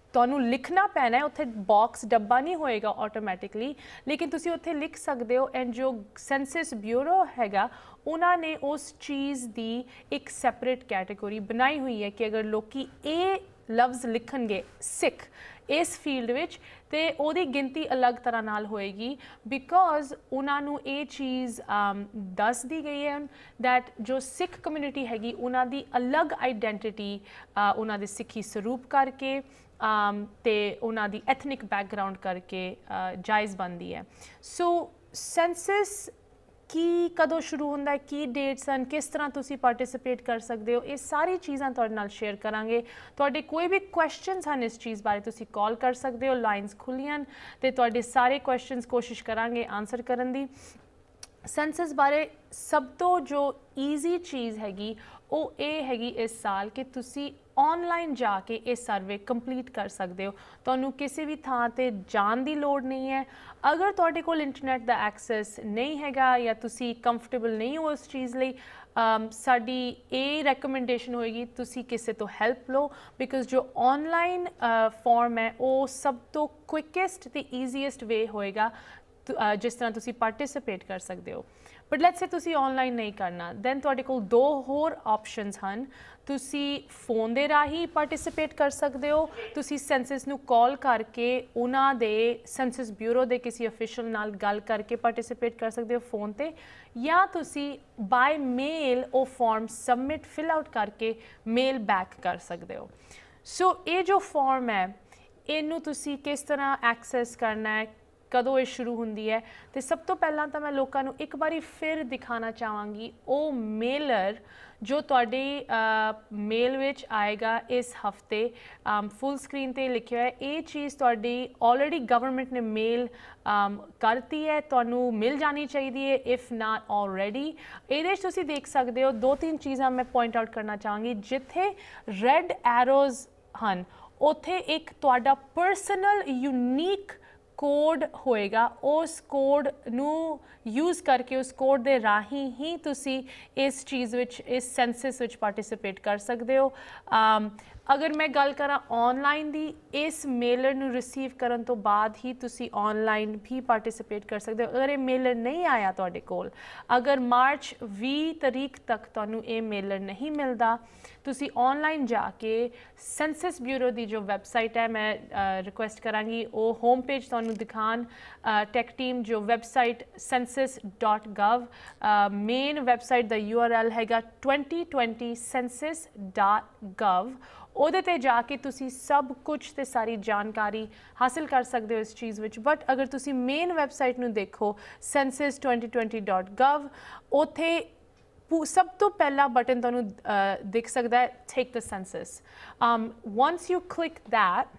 ਤੁਹਾਨੂੰ ਲਿਖਣਾ ਪੈਣਾ ਹੈ, ਉੱਥੇ ਬਾਕਸ ਡੱਬਾ ਨਹੀਂ ਹੋਏਗਾ ਆਟੋਮੈਟਿਕਲੀ, ਲੇਕਿਨ ਤੁਸੀਂ ਉੱਥੇ ਲਿਖ ਸਕਦੇ ਹੋ। ਐਂਡ ਜੋ ਸੈਂਸਸ ਬਿਊਰੋ ਹੈਗਾ ਉਹਨਾਂ ਨੇ ਉਸ ਚੀਜ਼ ਦੀ ਇੱਕ ਸੈਪਰੇਟ ਕੈਟੇਗਰੀ ਬਣਾਈ ਹੋਈ ਹੈ ਕਿ ਅਗਰ ਲੋਕੀ ਇਹ ਲਫ਼ਜ਼ ਲਿਖਣਗੇ ਸਿੱਖ ਇਸ ਫੀਲਡ ਵਿੱਚ ਤੇ ਉਹਦੀ ਗਿਣਤੀ ਅਲੱਗ ਤਰ੍ਹਾਂ ਨਾਲ ਹੋਏਗੀ, ਬਿਕੋਜ਼ ਉਹਨਾਂ ਨੂੰ ਇਹ ਚੀਜ਼ ਦੱਸਦੀ ਗਈ ਹੈ ਦੈਟ ਜੋ ਸਿੱਖ ਕਮਿਊਨਿਟੀ ਹੈਗੀ ਉਹਨਾਂ ਦੀ ਅਲੱਗ ਆਈਡੈਂਟੀਟੀ ਉਹਨਾਂ ਦੇ ਸਿੱਖੀ ਸਰੂਪ ਕਰਕੇ ਤੇ ਉਹਨਾਂ ਦੀ ਐਥਨਿਕ ਬੈਕਗਰਾਊਂਡ ਕਰਕੇ ਜਾਇਜ਼ ਬਣਦੀ ਹੈ। ਸੋ ਸੈਂਸਸ ਕੀ ਕਦੋਂ ਸ਼ੁਰੂ ਹੁੰਦਾ ਹੈ, ਕੀ ਡੇਟਸ ਹਨ, ਕਿਸ ਤਰ੍ਹਾਂ ਤੁਸੀਂ ਪਾਰਟਿਸਿਪੇਟ ਕਰ ਸਕਦੇ ਹੋ, ਇਹ ਸਾਰੀ ਚੀਜ਼ਾਂ ਤੁਹਾਡੇ ਨਾਲ ਸ਼ੇਅਰ ਕਰਾਂਗੇ। ਤੁਹਾਡੇ ਕੋਈ ਵੀ ਕੁਐਸਚਨਸ ਹਨ ਇਸ ਚੀਜ਼ ਬਾਰੇ ਤੁਸੀਂ ਕਾਲ ਕਰ ਸਕਦੇ ਹੋ, ਲਾਈਨਸ ਖੁੱਲੀਆਂ ਤੇ ਤੁਹਾਡੇ ਸਾਰੇ ਕੁਐਸਚਨਸ ਕੋਸ਼ਿਸ਼ ਕਰਾਂਗੇ ਆਨਸਰ ਕਰਨ ਦੀ। ਸੈਂਸਸ ਬਾਰੇ ਸਭ ਤੋਂ ਜੋ ਈਜ਼ੀ ਚੀਜ਼ ਹੈਗੀ ਉਹ ਇਹ ਹੈਗੀ ਇਸ ਸਾਲ ਕਿ ਤੁਸੀਂ ਆਨਲਾਈਨ ਜਾ ਕੇ ਇਹ ਸਰਵੇ ਕੰਪਲੀਟ ਕਰ ਸਕਦੇ ਹੋ। ਤੁਹਾਨੂੰ ਕਿਸੇ ਵੀ ਥਾਂ ਤੇ ਜਾਣ ਦੀ ਲੋੜ ਨਹੀਂ ਹੈ। ਅਗਰ ਤੁਹਾਡੇ ਕੋਲ ਇੰਟਰਨੈਟ ਦਾ ਐਕਸੈਸ ਨਹੀਂ ਹੈਗਾ ਜਾਂ ਤੁਸੀਂ ਕੰਫਰਟੇਬਲ ਨਹੀਂ ਹੋ ਉਸ ਚੀਜ਼ ਲਈ, ਸਾਡੀ ਇਹ ਰეკਮੈਂਡੇਸ਼ਨ ਹੋਏਗੀ ਤੁਸੀਂ ਕਿਸੇ ਤੋਂ ਹੈਲਪ ਲਓ, ਬਿਕੋਜ਼ ਜੋ ਆਨਲਾਈਨ ਫਾਰਮ ਹੈ ਉਹ ਸਭ ਤੋਂ ਕੁਇਕੈਸਟ ਤੇ ਈਜ਼ੀਐਸਟ ਵੇ ਹੋਏਗਾ ਜਿਸ ਤਰ੍ਹਾਂ ਤੁਸੀਂ ਪਾਰਟਿਸਿਪੇਟ ਕਰ ਸਕਦੇ ਹੋ। ਬਟ ਲੈਟਸ ਸੇ ਤੁਸੀਂ ਆਨਲਾਈਨ ਨਹੀਂ ਕਰਨਾ, ਦੈਨ ਤੁਹਾਡੇ ਕੋਲ ਦੋ ਹੋਰ ਆਪਸ਼ਨਸ ਹਨ। ਤੁਸੀਂ ਫੋਨ ਦੇ ਰਾਹੀਂ ਪਾਰਟਿਸਿਪੇਟ ਕਰ ਸਕਦੇ ਹੋ, ਤੁਸੀਂ ਸੈਂਸਸ ਨੂੰ ਕਾਲ ਕਰਕੇ ਉਹਨਾਂ ਦੇ ਸੈਂਸਸ ਬਿਊਰੋ ਦੇ ਕਿਸੇ ਅਫੀਸ਼ੀਅਲ ਨਾਲ ਗੱਲ ਕਰਕੇ ਪਾਰਟਿਸਿਪੇਟ ਕਰ ਸਕਦੇ ਹੋ ਫੋਨ ਤੇ, ਜਾਂ ਤੁਸੀਂ ਬਾਏ ਮੇਲ ਉਹ ਫਾਰਮ ਸਬਮਿਟ ਫਿਲ ਆਊਟ ਕਰਕੇ ਮੇਲ ਬੈਕ ਕਰ ਸਕਦੇ ਹੋ। ਸੋ ਇਹ ਜੋ ਫਾਰਮ ਹੈ ਇਹਨੂੰ ਤੁਸੀਂ ਕਿਸ ਤਰ੍ਹਾਂ ਐਕਸੈਸ ਕਰਨਾ ਹੈ, ਕਦੋਂ ਇਹ ਸ਼ੁਰੂ ਹੁੰਦੀ ਹੈ, ਤੇ ਸਭ ਤੋਂ ਪਹਿਲਾਂ ਤਾਂ ਮੈਂ ਲੋਕਾਂ ਨੂੰ ਇੱਕ ਵਾਰੀ ਫਿਰ ਦਿਖਾਣਾ ਚਾਹਾਂਗੀ ਉਹ ਮੇਲਰ ਜੋ ਤੁਹਾਡੀ ਮੇਲ ਵਿੱਚ ਆਏਗਾ ਇਸ ਹਫਤੇ। ਫੁੱਲ ਸਕਰੀਨ ਤੇ ਲਿਖਿਆ ਹੈ ਇਹ ਚੀਜ਼ ਤੁਹਾਡੀ ਆਲਰੇਡੀ ਗਵਰਨਮੈਂਟ ਨੇ ਮੇਲ ਕਰਤੀ ਹੈ, ਤੁਹਾਨੂੰ ਮਿਲ ਜਾਣੀ ਚਾਹੀਦੀ ਹੈ ਇਫ ਨਾਟ ਆਲਰੇਡੀ। ਇਹਦੇ 'ਚ ਤੁਸੀਂ ਦੇਖ ਸਕਦੇ ਹੋ ਦੋ ਤਿੰਨ ਚੀਜ਼ਾਂ ਮੈਂ ਪੁਆਇੰਟ ਆਊਟ ਕਰਨਾ ਚਾਹਾਂਗੀ। ਜਿੱਥੇ ਰੈੱਡ ਐਰੋਜ਼ ਹਨ ਉੱਥੇ ਇੱਕ ਤੁਹਾਡਾ ਪਰਸਨਲ ਯੂਨੀਕ ਕੋਡ ਹੋਏਗਾ, ਉਸ ਕੋਡ ਨੂੰ ਯੂਜ਼ ਕਰਕੇ ਉਸ ਕੋਡ ਦੇ ਰਾਹੀਂ ਹੀ ਤੁਸੀਂ ਇਸ ਚੀਜ਼ ਵਿੱਚ ਇਸ ਸੈਂਸਸ ਵਿੱਚ ਪਾਰਟਿਸਿਪੇਟ ਕਰ ਸਕਦੇ ਹੋ। ਅਗਰ ਮੈਂ ਗੱਲ ਕਰਾਂ ਆਨਲਾਈਨ ਦੀ, ਇਸ ਮੇਲਰ ਨੂੰ ਰਿਸੀਵ ਕਰਨ ਤੋਂ ਬਾਅਦ ਹੀ ਤੁਸੀਂ ਆਨਲਾਈਨ ਵੀ ਪਾਰਟਿਸਿਪੇਟ ਕਰ ਸਕਦੇ ਹੋ। ਅਗਰ ਇਹ ਮੇਲਰ ਨਹੀਂ ਆਇਆ ਤੁਹਾਡੇ ਕੋਲ, ਅਗਰ ਮਾਰਚ 20 ਤਰੀਕ ਤੱਕ ਤੁਹਾਨੂੰ ਇਹ ਮੇਲਰ ਨਹੀਂ ਮਿਲਦਾ, ਤੁਸੀਂ ਆਨਲਾਈਨ ਜਾ ਕੇ ਸੈਂਸਸ ਬਿਊਰੋ ਦੀ ਜੋ ਵੈਬਸਾਈਟ ਹੈ, ਮੈਂ ਰਿਕੁਐਸਟ ਕਰਾਂਗੀ ਉਹ ਹੋਮ ਪੇਜ ਤੁਹਾਨੂੰ ਦਿਖਾਣ ਟੈਕ ਟੀਮ, ਜੋ ਵੈਬਸਾਈਟ census.gov, ਮੇਨ ਵੈਬਸਾਈਟ ਦਾ URL ਹੈਗਾ 2020 census.gov। ਉਹਦੇ ਤੇ ਜਾ ਕੇ ਤੁਸੀਂ ਸਭ ਕੁਝ ਤੇ ਸਾਰੀ ਜਾਣਕਾਰੀ ਹਾਸਿਲ ਕਰ ਸਕਦੇ ਹੋ ਇਸ ਚੀਜ਼ ਵਿੱਚ। ਬਟ ਅਗਰ ਤੁਸੀਂ ਮੇਨ ਵੈਬਸਾਈਟ ਨੂੰ ਦੇਖੋ census2020.gov, ਉੱਥੇ ਸਭ ਤੋਂ ਪਹਿਲਾ ਬਟਨ ਤੁਹਾਨੂੰ ਦਿਖ ਸਕਦਾ ਹੈ take the census. Once you click that,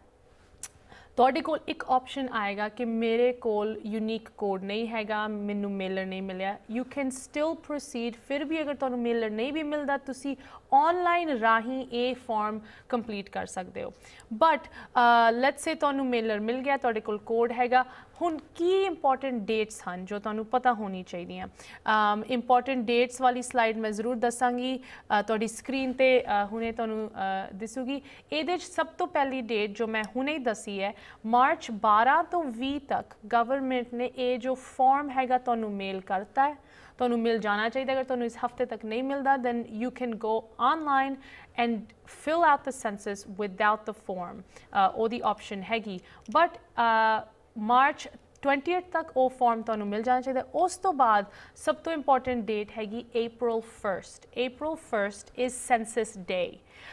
ਤੁਹਾਡੇ ਕੋਲ ਇੱਕ ਆਪਸ਼ਨ ਆਏਗਾ ਕਿ ਮੇਰੇ ਕੋਲ ਯੂਨੀਕ ਕੋਡ ਨਹੀਂ ਹੈਗਾ, ਮੈਨੂੰ ਮੇਲਰ ਨਹੀਂ ਮਿਲਿਆ। You can still proceed. ਫਿਰ ਵੀ ਅਗਰ ਤੁਹਾਨੂੰ ਮੇਲਰ ਨਹੀਂ ਵੀ ਮਿਲਦਾ, ਤੁਸੀਂ ਆਨਲਾਈਨ ਰਾਹੀਂ ਇਹ ਫਾਰਮ ਕੰਪਲੀਟ ਕਰ ਸਕਦੇ ਹੋ। ਬਟ ਲੈਟਸ ਸੇ ਤੁਹਾਨੂੰ ਮੇਲਰ ਮਿਲ ਗਿਆ, ਤੁਹਾਡੇ ਕੋਲ ਕੋਡ ਹੈਗਾ। ਹੁਣ ਕੀ ਇੰਪੋਰਟੈਂਟ ਡੇਟਸ ਹਨ ਜੋ ਤੁਹਾਨੂੰ ਪਤਾ ਹੋਣੀ ਚਾਹੀਦੀਆਂ। ਇੰਪੋਰਟੈਂਟ ਡੇਟਸ ਵਾਲੀ ਸਲਾਈਡ ਮੈਂ ਜ਼ਰੂਰ ਦੱਸਾਂਗੀ, ਤੁਹਾਡੀ ਸਕਰੀਨ ਤੇ ਹੁਣੇ ਤੁਹਾਨੂੰ ਦਿਸੂਗੀ। ਇਹਦੇ 'ਚ ਸਭ ਤੋਂ ਪਹਿਲੀ ਡੇਟ ਜੋ ਮੈਂ ਹੁਣੇ ਹੀ ਦੱਸੀ ਹੈ, ਮਾਰਚ 12 ਤੋਂ 20 ਤੱਕ ਗਵਰਨਮੈਂਟ ਨੇ ਇਹ ਜੋ ਫਾਰਮ ਹੈਗਾ ਤੁਹਾਨੂੰ ਮੇਲ ਕਰਤਾ ਹੈ, ਤੁਹਾਨੂੰ ਮਿਲ ਜਾਣਾ ਚਾਹੀਦਾ। ਅਗਰ ਤੁਹਾਨੂੰ ਇਸ ਹਫਤੇ ਤੱਕ ਨਹੀਂ ਮਿਲਦਾ, then you can go online and fill out the census without the form। ਉਹਦੀ ਆਪਸ਼ਨ ਹੈਗੀ, ਬਟ ਮਾਰਚ 20th ਤੱਕ ਉਹ ਫਾਰਮ ਤੁਹਾਨੂੰ ਮਿਲ ਜਾਣਾ ਚਾਹੀਦਾ। ਉਸ ਤੋਂ ਬਾਅਦ ਸਭ ਤੋਂ ਇੰਪੋਰਟੈਂਟ ਡੇਟ ਹੈਗੀ April 1st। April 1st is census day।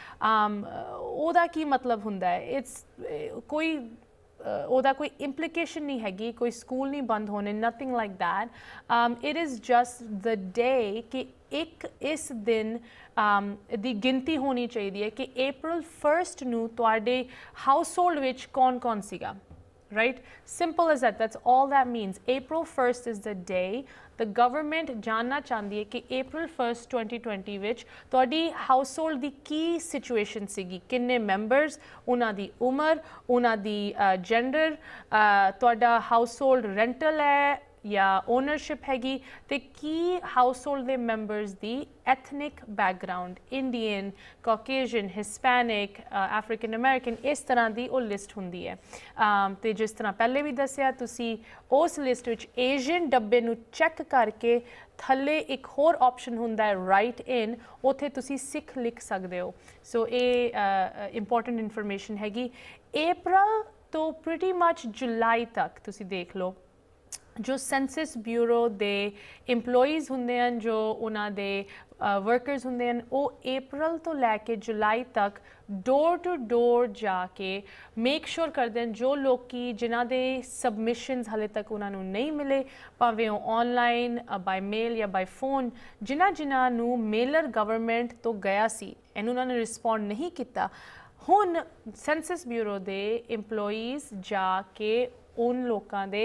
ਉਹਦਾ ਕੀ ਮਤਲਬ ਹੁੰਦਾ ਹੈ? ਕੋਈ ਉਹਦਾ ਕੋਈ ਇੰਪਲੀਕੇਸ਼ਨ ਨਹੀਂ ਹੈਗੀ, ਕੋਈ ਸਕੂਲ ਨਹੀਂ ਬੰਦ ਹੋਣੇ, nothing like that. It is just the day ਕਿ ਇੱਕ ਇਸ ਦਿਨ ਦੀ ਗਿਣਤੀ ਹੋਣੀ ਚਾਹੀਦੀ ਹੈ ਕਿ April 1st ਨੂੰ ਤੁਹਾਡੇ ਹਾਊਸਹੋਲਡ ਵਿੱਚ ਕੌਣ ਕੌਣ ਸੀਗਾ। Right? Simple as that. That's all that means. April 1st is the day the government ਜਾਣਨਾ ਚਾਹੁੰਦੀ ਹੈ ਕਿ April 1st 2020 ਵਿੱਚ ਤੁਹਾਡੀ ਹਾਊਸਹੋਲਡ ਦੀ ਕੀ ਸਿਚੁਏਸ਼ਨ ਸੀਗੀ, ਕਿੰਨੇ ਮੈਂਬਰਸ, ਉਹਨਾਂ ਦੀ ਉਮਰ, ਉਹਨਾਂ ਦੀ ਜੈਂਡਰ, ਤੁਹਾਡਾ ਹਾਊਸਹੋਲਡ ਰੈਂਟਲ ਹੈ ਜਾਂ ਓਨਰਸ਼ਿਪ ਹੈਗੀ ਤੇ ਕੀ ਹਾਊਸਹੋਲਡ ਦੇ ਮੈਂਬਰਸ ਦੀ ethnic background Indian Caucasian Hispanic African American ਇਸ ਤਰ੍ਹਾਂ ਦੀ ਉਹ ਲਿਸਟ ਹੁੰਦੀ ਹੈ ਤੇ ਜਿਸ ਤਰ੍ਹਾਂ ਪਹਿਲੇ ਵੀ ਦੱਸਿਆ ਤੁਸੀਂ ਉਸ ਲਿਸਟ ਵਿੱਚ ਏਸ਼ੀਅਨ ਡੱਬੇ ਨੂੰ ਚੈੱਕ ਕਰਕੇ ਥੱਲੇ ਇੱਕ ਹੋਰ ਆਪਸ਼ਨ ਹੁੰਦਾ ਹੈ ਰਾਈਟ ਇਨ ਉੱਥੇ ਤੁਸੀਂ ਸਿੱਖ ਲਿਖ ਸਕਦੇ ਹੋ ਸੋ ਇਹ ਇੰਪੋਰਟੈਂਟ ਇਨਫੋਰਮੇਸ਼ਨ ਹੈਗੀ ਅਪ੍ਰੈਲ ਤੋਂ ਪ੍ਰੀਟੀ ਮੱਚ ਜੁਲਾਈ ਤੱਕ ਤੁਸੀਂ ਦੇਖ ਲਓ ਜੋ ਸੈਂਸਸ ਬਿਊਰੋ ਦੇ EMPLOYEES ਹੁੰਦੇ ਹਨ ਜੋ ਉਹਨਾਂ ਦੇ ਵਰਕਰਸ ਹੁੰਦੇ ਹਨ ਉਹ ਅਪ੍ਰੈਲ ਤੋਂ ਲੈ ਕੇ ਜੁਲਾਈ ਤੱਕ ਡੋਰ ਟੂ ਡੋਰ ਜਾ ਕੇ ਮੇਕ ਸ਼ੋਰ ਕਰਦੇ ਹਨ ਜੋ ਲੋਕੀ ਜਿਨ੍ਹਾਂ ਦੇ ਸਬਮਿਸ਼ਨਸ ਹਾਲੇ ਤੱਕ ਉਹਨਾਂ ਨੂੰ ਨਹੀਂ ਮਿਲੇ ਭਾਵੇਂ ਉਹ ਆਨਲਾਈਨ ਬਾਈ ਮੇਲ ਜਾਂ ਬਾਈ ਫੋਨ ਜਿਨ੍ਹਾਂ ਨੂੰ ਮੇਲਰ ਗਵਰਨਮੈਂਟ ਤੋਂ ਗਿਆ ਸੀ ਇਹਨੂੰ ਉਹਨਾਂ ਨੇ ਰਿਸਪੌਂਡ ਨਹੀਂ ਕੀਤਾ ਹੁਣ ਸੈਂਸਸ ਬਿਊਰੋ ਦੇ EMPLOYEES ਜਾ ਕੇ ਉਨ ਲੋਕਾਂ ਦੇ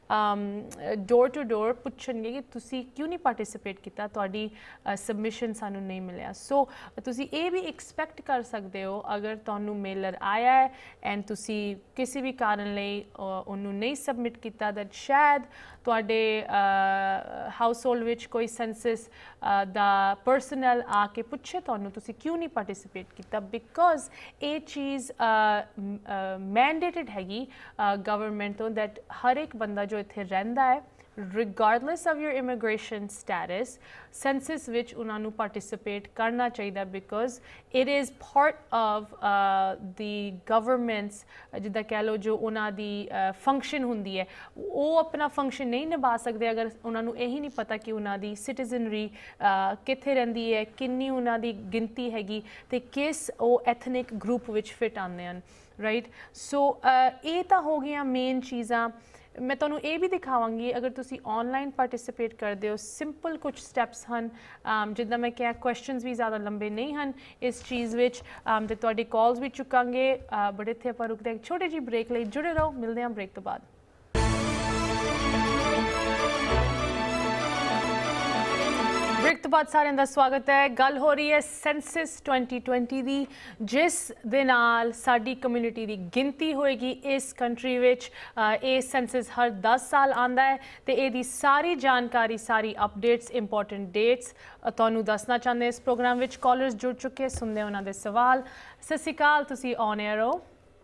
ਡੋਰ ਟੂ ਡੋਰ ਪੁੱਛਣਗੇ ਕਿ ਤੁਸੀਂ ਕਿਉਂ ਨਹੀਂ ਪਾਰਟਿਸਿਪੇਟ ਕੀਤਾ ਤੁਹਾਡੀ ਸਬਮਿਸ਼ਨ ਸਾਨੂੰ ਨਹੀਂ ਮਿਲਿਆ ਸੋ ਤੁਸੀਂ ਇਹ ਵੀ ਐਕਸਪੈਕਟ ਕਰ ਸਕਦੇ ਹੋ ਅਗਰ ਤੁਹਾਨੂੰ ਮੇਲਰ ਆਇਆ ਹੈ ਐਂਡ ਤੁਸੀਂ ਕਿਸੇ ਵੀ ਕਾਰਨ ਲਈ ਉਹਨੂੰ ਨਹੀਂ ਸਬਮਿਟ ਕੀਤਾ ਦੈਟ ਸ਼ਾਇਦ ਤੁਹਾਡੇ ਹਾਊਸਹੋਲਡ ਵਿੱਚ ਕੋਈ ਸੈਂਸਸ ਦਾ ਪਰਸਨਲ ਆ ਕੇ ਪੁੱਛੇ ਤੁਹਾਨੂੰ ਤੁਸੀਂ ਕਿਉਂ ਨਹੀਂ ਪਾਰਟਿਸਿਪੇਟ ਕੀਤਾ ਬਿਕੋਜ਼ ਇਹ ਚੀਜ਼ ਮੈਂਡੇਟਡ ਹੈਗੀ ਗਵਰਨਮੈਂਟ ਤੋਂ that ਹਰ ਇੱਕ ਬੰਦਾ ਜੋ ਇੱਥੇ ਰਹਿੰਦਾ ਹੈ regardless of your immigration status census ਵਿੱਚ ਉਹਨਾਂ ਨੂੰ participate ਕਰਨਾ ਚਾਹੀਦਾ because it is part of the government's ਜਿੱਦਾਂ ਕਹਿ ਲਓ ਜੋ ਉਹਨਾਂ ਦੀ function ਹੁੰਦੀ ਹੈ ਉਹ ਆਪਣਾ function ਨਹੀਂ ਨਿਭਾ ਸਕਦੇ ਅਗਰ ਉਹਨਾਂ ਨੂੰ ਇਹੀ ਨਹੀਂ ਪਤਾ ਕਿ ਉਹਨਾਂ ਦੀ citizenry ਕਿੱਥੇ ਰਹਿੰਦੀ ਹੈ ਕਿੰਨੀ ਉਹਨਾਂ ਦੀ ਗਿਣਤੀ ਹੈਗੀ ਤੇ ਕਿਸ ਉਹ ethnic group ਵਿੱਚ ਫਿਟ ਆਉਂਦੇ ਹਨ ਰਾਈਟ ਸੋ ਇਹ ਤਾਂ ਹੋ ਗਈਆਂ ਮੇਨ ਚੀਜ਼ਾਂ ਮੈਂ ਤੁਹਾਨੂੰ ਇਹ ਵੀ ਦਿਖਾਵਾਂਗੀ ਅਗਰ ਤੁਸੀਂ ਆਨਲਾਈਨ ਪਾਰਟਿਸਿਪੇਟ ਕਰਦੇ ਹੋ ਸਿੰਪਲ ਕੁਝ ਸਟੈਪਸ ਹਨ ਜਿੱਦਾਂ ਮੈਂ ਕਿਹਾ ਕੁਐਸਚਨਸ ਵੀ ਜ਼ਿਆਦਾ ਲੰਬੇ ਨਹੀਂ ਹਨ ਇਸ ਚੀਜ਼ ਵਿੱਚ ਤੇ ਤੁਹਾਡੀ ਕਾਲਸ ਵੀ ਚੁੱਕਾਂਗੇ ਬਟ ਇੱਥੇ ਆਪਾਂ ਰੁਕਦੇ ਹਾਂ ਛੋਟੀ ਜਿਹੀ ਬ੍ਰੇਕ ਲਈ ਜੁੜੇ ਰਹੋ ਮਿਲਦੇ ਹਾਂ ਬ੍ਰੇਕ ਤੋਂ ਬਾਅਦ ਬ੍ਰੇਕ ਤੋਂ ਬਾਅਦ ਸਾਰਿਆਂ ਦਾ ਸਵਾਗਤ ਹੈ ਗੱਲ ਹੋ ਰਹੀ ਹੈ ਸੈਂਸਸ 2020 ਦੀ ਜਿਸ ਦੇ ਨਾਲ ਸਾਡੀ ਕਮਿਊਨਿਟੀ ਦੀ ਗਿਣਤੀ ਹੋਏਗੀ ਇਸ ਕੰਟਰੀ ਵਿੱਚ ਇਹ ਸੈਂਸਸ ਹਰ 10 ਸਾਲ ਆਉਂਦਾ ਹੈ ਤੇ ਇਹਦੀ ਸਾਰੀ ਜਾਣਕਾਰੀ ਸਾਰੀ ਅਪਡੇਟਸ ਇੰਪੋਰਟੈਂਟ ਡੇਟਸ ਤੁਹਾਨੂੰ ਦੱਸਣਾ ਚਾਹੁੰਦੇ ਇਸ ਪ੍ਰੋਗਰਾਮ ਵਿੱਚ ਕਾਲਰਸ ਜੁੜ ਚੁੱਕੇ ਸੁਣਦੇ ਉਹਨਾਂ ਦੇ ਸਵਾਲ ਸਤਿ ਸ਼੍ਰੀ ਅਕਾਲ ਤੁਸੀਂ ਔਨ 에ਅਰ ਹੋ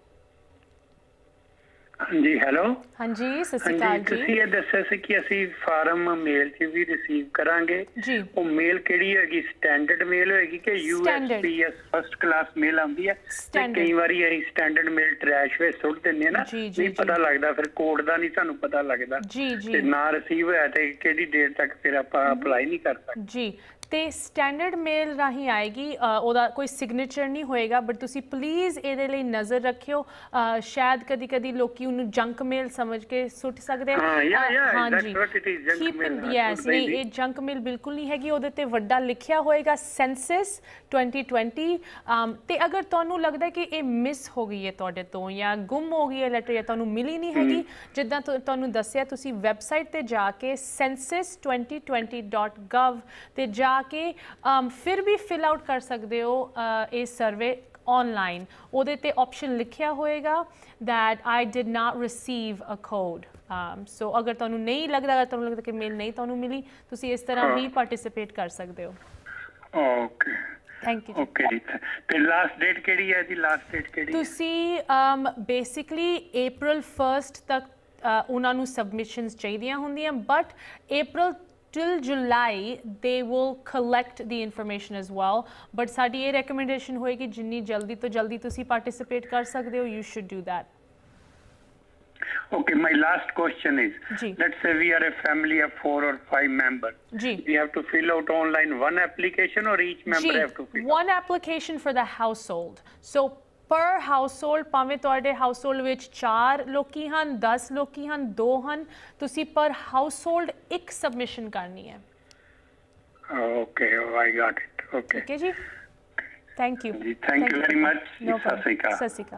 ਹਾਂਜੀ ਹੈਲੋ ਹਾਂਜੀ ਸਤਿ ਸ਼੍ਰੀ ਅਕਾਲ ਜੀ ਤੁਸੀਂ ਇਹ ਦੱਸਿਆ ਸੀ ਕਿ ਅਸੀਂ ਫਾਰਮ ਮੇਲ 'ਚ ਵੀ ਰਿਸੀਵ ਕਰਾਂਗੇ ਜੀ ਉਹ ਮੇਲ ਕਿਹੜੀ ਹੈਗੀ ਸਟੈਂਡਰਡ ਮੇਲ ਹੋਏਗੀ ਕਿ USPS ਫਸਟ ਕਲਾਸ ਮੇਲ ਆਉਂਦੀ ਹੈ ਤੇ ਕਈ ਵਾਰੀ ਅਸੀਂ ਸਟੈਂਡਰਡ ਮੇਲ ਟਰੈਸ਼ ਵਿੱਚ ਸੁੱਟ ਦਿੰਦੇ ਆ ਨਾ ਨਹੀਂ ਪਤਾ ਲੱਗਦਾ ਫਿਰ ਕੋਡ ਦਾ ਨਹੀਂ ਸਾਨੂੰ ਪਤਾ ਲੱਗਦਾ ਤੇ ਨਾ ਰਿਸੀਵ ਹੋਇਆ ਤੇ ਕਿਹੜੀ ਡੇਟ ਤੱਕ ਫਿਰ ਆਪਾਂ ਅਪਲਾਈ ਨਹੀਂ ਕਰ ਸਕਦੇ ਜੀ ਤੇ ਸਟੈਂਡਰਡ ਮੇਲ ਰਾਹੀਂ ਆਏਗੀ ਉਹਦਾ ਕੋਈ ਸਿਗਨੇਚਰ ਨਹੀਂ ਹੋਏਗਾ ਬਟ ਤੁਸੀਂ ਪਲੀਜ਼ ਇਹਦੇ ਲਈ ਨਜ਼ਰ ਰੱਖਿਓ ਸ਼ਾਇਦ ਕਦੀ ਕਦੀ ਲੋਕੀ ਉਹਨੂੰ ਜੰਕ ਮੇਲ ਸਮਝ ਕੇ ਸੁੱਟ ਸਕਦੇ ਹਾਂਜੀ ਯੈਸ ਨਹੀਂ ਇਹ ਜੰਕ ਮੇਲ ਬਿਲਕੁਲ ਨਹੀਂ ਹੈਗੀ ਉਹਦੇ ਤੇ ਵੱਡਾ ਲਿਖਿਆ ਹੋਏਗਾ ਸੈਂਸਸ 2020 ਤੇ ਅਗਰ ਤੁਹਾਨੂੰ ਲੱਗਦਾ ਕਿ ਇਹ ਮਿਸ ਹੋ ਗਈ ਹੈ ਤੁਹਾਡੇ ਤੋਂ ਜਾਂ ਗੁੰਮ ਹੋ ਗਈ ਹੈ ਲੈਟਰ ਜਾਂ ਤੁਹਾਨੂੰ ਮਿਲੀ ਨਹੀਂ ਹੈਗੀ ਜਿੱਦਾਂ ਤੁਹਾਨੂੰ ਦੱਸਿਆ ਤੁਸੀਂ ਵੈਬਸਾਈਟ ਤੇ ਜਾ ਕੇ census2020.gov ਤੇ ਜਾ ਕੇ ਫਿਰ ਵੀ ਫਿਲ ਆਊਟ ਕਰ ਸਕਦੇ ਹੋ ਇਹ ਸਰਵੇ online ਉਹਦੇ ਤੇ ਆਪਸ਼ਨ ਲਿਖਿਆ ਹੋਏਗਾ that I did not receive a code so ਅਗਰ ਤੁਹਾਨੂੰ ਨਹੀਂ ਲੱਗਦਾ ਕਿ ਮੇਲ ਨਹੀਂ ਤੁਹਾਨੂੰ ਮਿਲੀ ਤੁਸੀਂ ਇਸ ਤਰ੍ਹਾਂ ਵੀ ਪਾਰਟਿਸਿਪੇਟ ਕਰ ਸਕਦੇ ਹੋ ਓਕੇ ਥੈਂਕ ਯੂ ਓਕੇ ਤੇ ਲਾਸਟ ਡੇਟ ਕਿਹੜੀ ਹੈ ਜੀ ਲਾਸਟ ਡੇਟ ਕਿਹੜੀ ਤੁਸੀਂ ਬੇਸਿਕਲੀ April 1st ਤੱਕ ਉਹਨਾਂ ਨੂੰ ਸਬਮਿਸ਼ਨਸ ਚਾਹੀਦੀਆਂ ਹੁੰਦੀਆਂ but April till July they will collect the information as well but ਸਾਡੀ ਇਹ recommendation ਹੋਏਗੀ ਜਿੰਨੀ ਜਲਦੀ ਤੋਂ ਜਲਦੀ ਤੁਸੀਂ participate ਕਰ ਸਕਦੇ ਹੋ you should do that Okay, my last question is, let's say we are a family of 4 or 5 members. We have to fill out online one application or each member have to fill out? One application for the household. So per household ਭਾਵੇਂ ਤੁਹਾਡੇ ਹਾਊਸਹੋਲਡ ਵਿੱਚ 4 ਲੋਕੀ ਹਨ 10 ਲੋਕੀ ਹਨ 2 ਹਨ ਤੁਸੀਂ ਪਰ ਹਾਊਸਹੋਲਡ ਇੱਕ ਸਬਮਿਸ਼ਨ ਕਰਨੀ ਹੈ Okay, I got it. Okay. Okay ਜੀ thank you Thank you very much. ਸਤਿ ਸ਼੍ਰੀ ਅਕਾਲ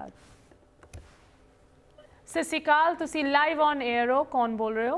ਸਤਿ ਸ਼੍ਰੀ ਅਕਾਲ ਤੁਸੀਂ ਲਾਈਵ ਔਨ 에ਅਰ ਹੋ ਕੌਣ ਬੋਲ ਰਹੇ ਹੋ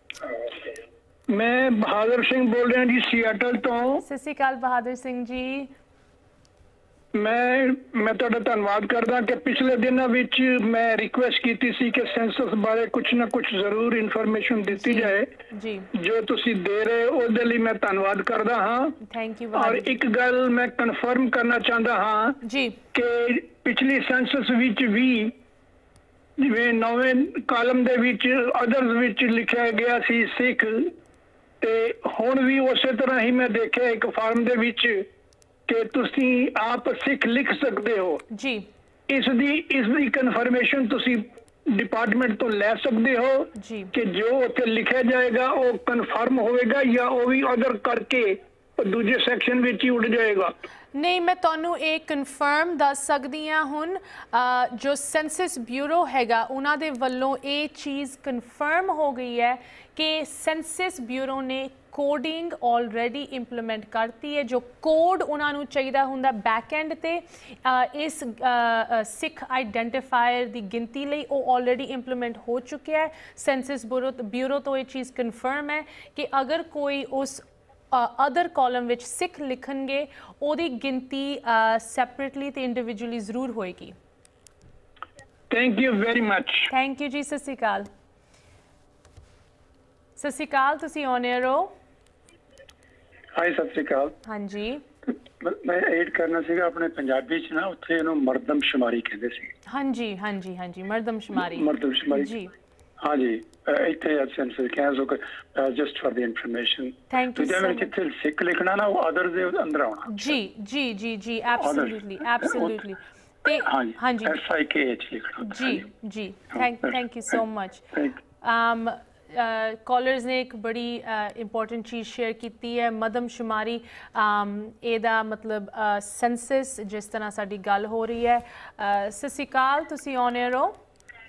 ਮੈਂ ਬਹਾਦਰ ਸਿੰਘ ਬੋਲ ਰਿਹਾ ਜੀ ਸੀਐਟਲ ਤੋਂ ਸਤਿ ਸ਼੍ਰੀ ਅਕਾਲ ਬਹਾਦਰ ਸਿੰਘ ਜੀ ਮੈਂ ਤੁਹਾਡਾ ਧੰਨਵਾਦ ਕਰਦਾ ਕਿ ਪਿਛਲੇ ਦਿਨਾਂ ਵਿੱਚ ਮੈਂ ਰਿਕੁਐਸਟ ਕੀਤੀ ਸੀ ਕਿ ਸੈਂਸਸ ਬਾਰੇ ਕੁਝ ਨਾ ਕੁਝ ਜ਼ਰੂਰ ਇਨਫੋਰਮੇਸ਼ਨ ਦਿੱਤੀ ਜਾਏ ਜੀ ਜੋ ਤੁਸੀਂ ਦੇ ਰਹੇ ਉਹਦੇ ਲਈ ਮੈਂ ਧੰਨਵਾਦ ਕਰਦਾ ਹਾਂ ਥੈਂਕ ਯੂ ਔਰ ਇੱਕ ਗੱਲ ਮੈਂ ਕਨਫਰਮ ਕਰਨਾ ਚਾਹੁੰਦਾ ਹਾਂ ਜੀ ਕਿ ਪਿਛਲੀ ਸੈਂਸਸ ਵਿੱਚ ਵੀ ਜਿਵੇਂ 9ਵੇਂ ਕਾਲਮ ਦੇ ਵਿੱਚ ਅਦਰਸ ਵਿੱਚ ਲਿਖਿਆ ਗਿਆ ਸੀ ਸਿੱਖ ਤੇ ਹੁਣ ਵੀ ਉਸੇ ਤਰ੍ਹਾਂ ਹੀ ਮੈਂ ਦੇਖਿਆ ਇੱਕ ਫਾਰਮ ਦੇ ਵਿੱਚ ਕਿ ਤੁਸੀਂ ਆਪ ਸਿੱਖ ਲਿਖ ਸਕਦੇ ਹੋ ਜੀ ਇਸ ਦੀ ਕਨਫਰਮੇਸ਼ਨ ਤੁਸੀਂ ਡਿਪਾਰਟਮੈਂਟ ਤੋਂ ਲੈ ਸਕਦੇ ਹੋ ਜੀ ਕਿ ਜੋ ਉੱਥੇ ਲਿਖਿਆ ਜਾਏਗਾ ਉਹ ਕਨਫਰਮ ਹੋਵੇਗਾ ਜਾਂ ਉਹ ਵੀ ਅਦਰ ਕਰਕੇ ਦੂਜੇ ਸੈਕਸ਼ਨ ਵਿੱਚ ਹੀ ਉੱਡ ਜਾਏਗਾ ਨਹੀਂ ਮੈਂ ਤੁਹਾਨੂੰ ਇਹ ਕਨਫਰਮ ਦੱਸ ਸਕਦੀ ਹਾਂ ਹੁਣ ਜੋ ਸੈਂਸਸ ਬਿਊਰੋ ਹੈਗਾ ਉਹਨਾਂ ਦੇ ਵੱਲੋਂ ਇਹ ਚੀਜ਼ ਕਨਫਰਮ ਹੋ ਗਈ ਹੈ ਕਿ ਸੈਂਸਸ ਬਿਊਰੋ ਨੇ ਕੋਡਿੰਗ ਆਲਰੇਡੀ ਇੰਪਲੀਮੈਂਟ ਕਰਤੀ ਹੈ ਜੋ ਕੋਡ ਉਹਨਾਂ ਨੂੰ ਚਾਹੀਦਾ ਹੁੰਦਾ ਬੈਕ ਐਂਡ ਤੇ ਇਸ ਸਿੱਖ ਆਈਡੈਂਟੀਫਾਇਰ ਦੀ ਗਿਣਤੀ ਲਈ ਉਹ ਆਲਰੇਡੀ ਇੰਪਲੀਮੈਂਟ ਹੋ ਚੁੱਕਿਆ ਹੈ ਸੈਂਸਸ ਬਿਊਰੋ ਤੋਂ ਇਹ ਚੀਜ਼ ਕਨਫਰਮ ਹੈ ਕਿ ਅਗਰ ਕੋਈ ਉਸ ਅਦਰ ਕਾਲਮ ਵਿੱਚ ਸਿੱਖ ਲਿਖਣਗੇ ਉਹਦੀ ਗਿਣਤੀ ਸੈਪਰੇਟਲੀ ਤੇ ਇੰਡੀਵਿਜੂਅਲੀ ਜ਼ਰੂਰ ਹੋਏਗੀ thank you very much thank you ਜੀ ਸਤਿ ਸ਼੍ਰੀ ਅਕਾਲ ਸਤਿ ਸ਼੍ਰੀ ਅਕਾਲ ਤੁਸੀਂ ਔਨ 에ਅਰ ਹੋ ਹਾਈ ਸਤਿ ਸ਼੍ਰੀ ਅਕਾਲ ਹਾਂਜੀ ਮੈਂ ਐਡ ਕਰਨਾ ਸੀਗਾ ਆਪਣੇ ਪੰਜਾਬੀ ਚ ਨਾ ਉੱਥੇ ਇਹਨੂੰ ਮਰਦਮਸ਼ੁਮਾਰੀ ਕਹਿੰਦੇ ਸੀ ਹਾਂਜੀ ਹਾਂਜੀ ਹਾਂਜੀ ਮਰਦਮਸ਼ੁਮਾਰੀ ਜੀ हाँ जी इतने सेंसस क्या so just for the information thank you so much जिथे सिख लिखना ना वो अदर दे अंदर आना जी जी जी जी एब्सोल्युटली एब्सोल्युटली ते हां जी SIKH लिखना जी जी thank you so much callers ने एक बड़ी इंपॉर्टेंट चीज़ शेयर की है मदमशुमारी एदा मतलब सेंसस जिस तरह साडी गल हो रही है सत श्री अकाल तुसी ऑन एयर हो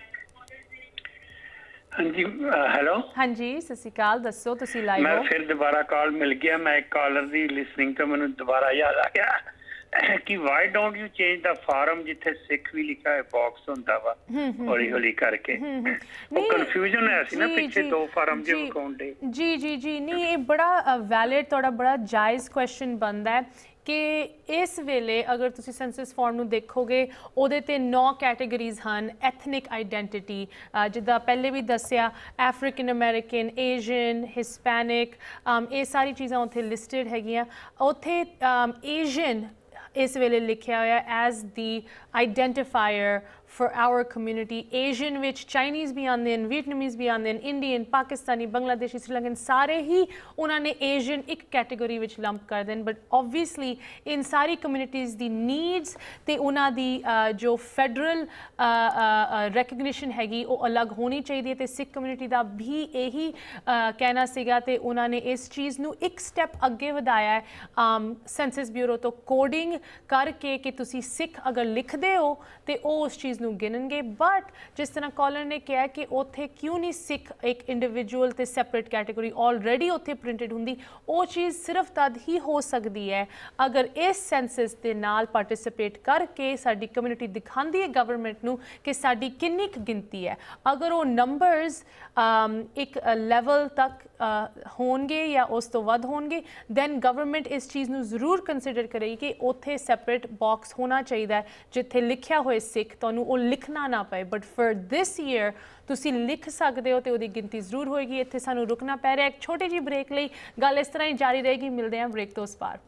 हाँ जी हेलो हाँ जी सत श्री अकाल दसो तुसी लाइव हो मैं फिर दोबारा कॉल मिल गया मैं एक कॉलर दी लिसनिंग तो मैंने दोबारा याद आ गया कि why don't you change the form जिथे सिख भी लिखा है बॉक्स होंदा वा हौली हौली करके वो कंफ्यूजन है सी ना पीछे दो फॉर्म जे अकाउंट है जी जी जी नहीं ये बड़ा वैलिड थोड़ा बड़ा जायज़ क्वेश्चन बनता है कि इस वेले अगर तुसी सेंसस फॉर्म नूं देखोगे उहदे ते 9 कैटेगरीज हैं एथनिक आइडेंटिटी जिद्दां पहले भी दस्सिया अफ्रीकन अमेरिकन एशियन हिस्पैनिक ये सारी चीज़ां उत्थे लिस्टेड हैगियां उत्थे एशियन इस वेले लिखिया होया as the identifier for our community Asian which Chinese भी आंदे हैं Vietnamese भी आंदे हैं Indian Pakistani Bangladeshi Sri Lankan सारे ही उन्होंने Asian एक कैटेगरी विच लंप कर दें but obviously इन सारी communities दी needs ते उन्हां दी जो federal recognition हैगी वो अलग होनी चाहिए ते सिख community दा भी यही कहना सीगा ते उन्होंने इस चीज़ नू एक step अगे वधाया है Census Bureau तो coding करके कि तुसी सिख अगर लिखदे हो ते वो उस चीज़ ਨੂੰ ਗਿਣਨਗੇ ਬਟ ਜਿਸ ਤਰ੍ਹਾਂ ਕਾਲਰ ਨੇ ਕਿਹਾ ਕਿ ਉੱਥੇ ਕਿਉਂ ਨਹੀਂ ਸਿੱਖ ਇੱਕ ਇੰਡੀਵਿਜੂਅਲ ਤੇ ਸੈਪਰੇਟ ਕੈਟਾਗਰੀ ਆਲਰੇਡੀ ਉੱਥੇ ਪ੍ਰਿੰਟਡ ਹੁੰਦੀ ਉਹ ਚੀਜ਼ ਸਿਰਫ ਤਦ ਹੀ ਹੋ ਸਕਦੀ ਹੈ ਅਗਰ ਇਸ ਸੈਂਸਸ ਦੇ ਨਾਲ ਪਾਰਟਿਸਿਪੇਟ ਕਰਕੇ ਸਾਡੀ ਕਮਿਊਨਿਟੀ ਦਿਖਾਉਂਦੀ ਹੈ ਗਵਰਨਮੈਂਟ ਨੂੰ ਕਿ ਸਾਡੀ ਕਿੰਨੀ ਕੁ ਗਿਣਤੀ ਹੈ ਅਗਰ ਉਹ ਨੰਬਰਸ ਇੱਕ ਲੈਵਲ ਤੱਕ ਹੋਣਗੇ ਜਾਂ ਉਸ ਤੋਂ ਵੱਧ ਹੋਣਗੇ ਦੈਨ ਗਵਰਨਮੈਂਟ ਇਸ ਚੀਜ਼ ਨੂੰ ਜ਼ਰੂਰ ਕੰਸੀਡਰ ਕਰੇਗੀ ਕਿ ਉੱਥੇ ਸੈਪਰੇਟ ਬਾਕਸ ਹੋਣਾ ਚਾਹੀਦਾ ਜਿੱਥੇ ਲਿਖਿਆ ਹੋਏ ਸਿੱਖ ਤੁਹਾਨੂੰ ਉਹ ਲਿਖਣਾ ਨਾ ਪਏ ਬਟ ਫॉर ਦਿਸ ਈਅਰ ਤੁਸੀਂ ਲਿਖ ਸਕਦੇ ਹੋ ਤੇ ਉਹਦੀ ਗਿਣਤੀ ਜ਼ਰੂਰ ਹੋਏਗੀ ਇੱਥੇ ਸਾਨੂੰ ਰੁਕਣਾ ਪੈ ਰਿਹਾ ਇੱਕ ਛੋਟੀ ਜਿਹੀ ਬ੍ਰੇਕ ਲਈ ਗੱਲ ਇਸ ਤਰ੍ਹਾਂ ਹੀ ਜਾਰੀ ਰਹੇਗੀ ਮਿਲਦੇ ਹਾਂ ਬ੍ਰੇਕ ਤੋਂ ਉਸ ਪਾਰ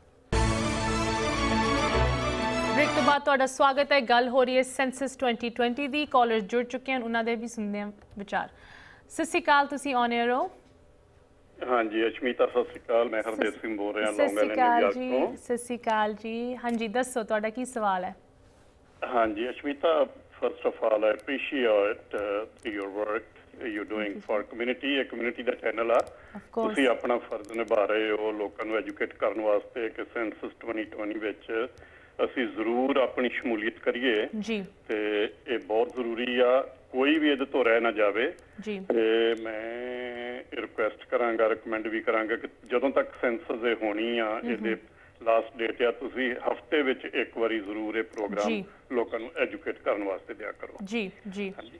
ब्रेक तो बाद तुहाडा स्वागत है गल हो रही है सेंसस 2020 दी कॉलर जुड़ चुके हैं उन्होंने भी सुनते हैं विचार सत श्री अकाल तुसी ऑन एयर हो हाँ जी अशमीता सत श्री अकाल मैं हरदेव सिंह बोल रहा सत श्री अकाल जी सत श्री अकाल जी हाँ जी दसो तुहाडा की सवाल है हाँ जी Ashmita first of all I appreciate your work you're doing for community a community ਦਾ ਚੈਨਲ ਆ ਤੁਸੀਂ ਆਪਣਾ ਫਰਜ਼ ਨਿਭਾ ਰਹੇ ਹੋ ਲੋਕਾਂ ਨੂੰ ਐਜੂਕੇਟ ਕਰਨ ਵਾਸਤੇ ਕਿ ਸੈਂਸਸ 2020 ਵਿੱਚ ਅਸੀਂ ਜ਼ਰੂਰ ਆਪਣੀ ਸ਼ਮੂਲੀਅਤ ਕਰੀਏ ਜੀ ਤੇ ਇਹ ਬਹੁਤ ਜ਼ਰੂਰੀ ਆ ਕੋਈ ਵੀ ਇਹਦੇ ਤੋਂ ਰਹਿ ਨਾ ਜਾਵੇ ਜੀ ਤੇ ਮੈਂ ਰਿਕੁਐਸਟ ਕਰਾਂਗਾ ਰეკਮੈਂਡ ਵੀ ਕਰਾਂਗਾ ਕਿ ਜਦੋਂ ਤੱਕ ਸੈਂਸਸ ਇਹ ਹੋਣੀ ਆ ਇਹਦੇ ਲਾਸਟ ਡੇਟ ਆ ਤੁਸੀਂ ਹਫਤੇ ਵਿੱਚ ਇੱਕ ਵਾਰੀ ਜ਼ਰੂਰ ਇਹ ਪ੍ਰੋਗਰਾਮ ਲੋਕਾਂ ਨੂੰ ਐਜੂਕੇਟ ਕਰਨ ਵਾਸਤੇ ਦਿਆ ਕਰੋ ਜੀ ਜੀ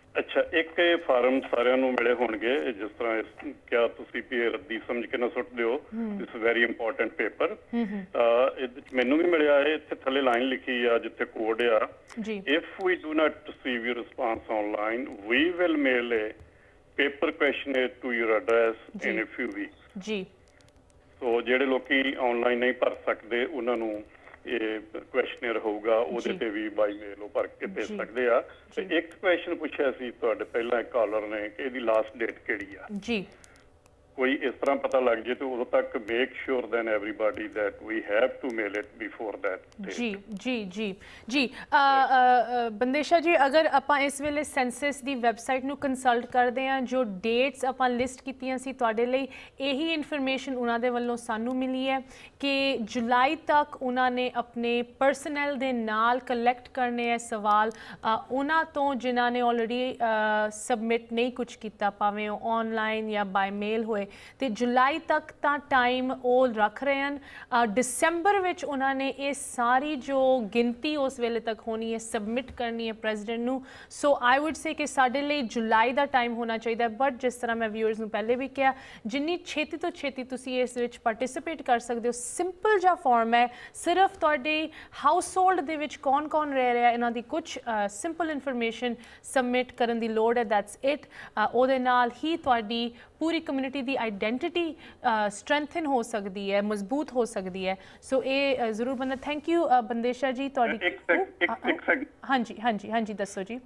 ਅੱਛਾ, ਇੱਕ ਇਹ ਫਾਰਮ ਸਾਰਿਆਂ ਨੂੰ ਮਿਲੇ ਹੋਣਗੇ, ਜਿਸ ਤਰ੍ਹਾਂ ਕਿਹਾ ਤੁਸੀਂ ਵੀ ਰੱਦੀ ਸਮਝ ਕੇ ਨਾ ਸੁੱਟ ਦਿਓ, ਇਟਸ ਵੈਰੀ ਇੰਪੋਰਟੈਂਟ ਪੇਪਰ। ਇਹਦੇ ਚ ਮੈਨੂੰ ਵੀ ਮਿਲਿਆ ਹੈ, ਇੱਥੇ ਥੱਲੇ ਲਾਈਨ ਲਿਖੀ ਆ ਜਿੱਥੇ ਕੋਡ ਆ, if we do not receive your response online we will mail a paper questionnaire to your address in a few weeks. ਜੀ, ਸੋ ਜਿਹੜੇ ਲੋਕੀ ਆਨਲਾਈਨ ਨਹੀਂ ਭਰ ਸਕਦੇ ਉਹਨਾਂ ਨੂੰ ਇਹ ਕੁਐਸਚਨਰ ਹੋਊਗਾ, ਉਹਦੇ ਤੇ ਵੀ ਬਾਈ ਮੇਲ ਉਹ ਭਰ ਕੇ ਭੇਜ ਸਕਦੇ ਆ। ਤੇ ਇੱਕ ਕੁਐਸਚਨ ਪੁੱਛਿਆ ਸੀ ਤੁਹਾਡੇ ਪਹਿਲਾਂ ਇੱਕ ਕਾਲਰ ਨੇ ਕਿ ਇਹਦੀ ਲਾਸਟ ਡੇਟ ਕਿਹੜੀ ਆ। ਜੀ, ਕੋਈ ਇਸ ਤਰ੍ਹਾਂ ਪਤਾ ਲੱਗ ਜੇ ਤੇ ਉਦੋਂ ਤੱਕ make sure then everybody that we have to mail it before that. ਜੀ ਜੀ ਜੀ ਜੀ ਬੰਦੇਸ਼ਾ ਜੀ, ਅਗਰ ਆਪਾਂ ਇਸ ਵੇਲੇ ਸੈਂਸਸ ਦੀ ਵੈਬਸਾਈਟ ਨੂੰ ਕੰਸਲਟ ਕਰਦੇ ਹਾਂ, ਜੋ ਡੇਟਸ ਆਪਾਂ ਲਿਸਟ ਕੀਤੀਆਂ ਸੀ ਤੁਹਾਡੇ ਲਈ, ਇਹੀ ਇਨਫੋਰਮੇਸ਼ਨ ਉਹਨਾਂ ਦੇ ਵੱਲੋਂ ਸਾਨੂੰ ਮਿਲੀ ਹੈ ਕਿ ਜੁਲਾਈ ਤੱਕ ਉਹਨਾਂ ਨੇ ਆਪਣੇ ਪਰਸਨਲ ਦੇ ਨਾਲ ਕਲੈਕਟ ਕਰਨੇ ਹੈ ਸਵਾਲ ਉਹਨਾਂ ਤੋਂ ਜਿਨ੍ਹਾਂ ਨੇ ਆਲਰੇਡੀ ਸਬਮਿਟ ਨਹੀਂ ਕੁਝ ਕੀਤਾ, ਭਾਵੇਂ ਉਹ ਆਨਲਾਈਨ ਜਾਂ ਬਾਈ ਮੇਲ ਹੋਏ। ਤੇ ਜੁਲਾਈ ਤੱਕ ਤਾਂ ਟਾਈਮ ਉਹ ਰੱਖ ਰਹੇ ਹਨ। ਦਸੰਬਰ ਵਿੱਚ ਉਹਨਾਂ ਨੇ ਇਹ ਸਾਰੀ ਜੋ ਗਿਣਤੀ ਉਸ ਵੇਲੇ ਤੱਕ ਹੋਣੀ ਹੈ ਸਬਮਿਟ ਕਰਨੀ ਹੈ ਪ੍ਰੈਜ਼ੀਡੈਂਟ ਨੂੰ। ਸੋ ਆਈ ਵੁੱਡ ਸੇ ਕਿ ਸਾਡੇ ਲਈ ਜੁਲਾਈ ਦਾ ਟਾਈਮ ਹੋਣਾ ਚਾਹੀਦਾ। ਬਟ ਜਿਸ ਤਰ੍ਹਾਂ ਮੈਂ ਵਿਊਅਰਸ ਨੂੰ ਪਹਿਲੇ ਵੀ ਕਿਹਾ, ਜਿੰਨੀ ਛੇਤੀ ਤੋਂ ਛੇਤੀ ਤੁਸੀਂ ਇਸ ਵਿੱਚ ਪਾਰਟਿਸਿਪੇਟ ਕਰ ਸਕਦੇ ਹੋ। ਸਿੰਪਲ ਜਿਹਾ ਫਾਰਮ ਹੈ, ਸਿਰਫ ਤੁਹਾਡੇ ਹਾਊਸ ਹੋਲਡ ਦੇ ਵਿੱਚ ਕੌਣ ਕੌਣ ਰਹਿ ਰਿਹਾ ਇਹਨਾਂ ਦੀ ਕੁਝ ਸਿੰਪਲ ਇਨਫੋਰਮੇਸ਼ਨ ਸਬਮਿਟ ਕਰਨ ਦੀ ਲੋੜ ਹੈ। That's it. ਉਹਦੇ ਨਾਲ ਹੀ ਤੁਹਾਡੀ ਪੂਰੀ ਕਮਿਊਨਿਟੀ ਦੀ ਆਈਡੈਂਟਿਟੀ ਸਟਰੈਂਥਨ ਹੋ ਸਕਦੀ ਹੈ, ਮਜ਼ਬੂਤ ਹੋ ਸਕਦੀ ਹੈ। ਸੋ ਇਹ ਜ਼ਰੂਰ ਬੰਦਾ। ਥੈਂਕ ਯੂ ਬੰਦੇਸ਼ਾ ਜੀ ਤੁਹਾਡੀ। ਹਾਂਜੀ ਹਾਂਜੀ ਹਾਂਜੀ ਦੱਸੋ ਜੀ।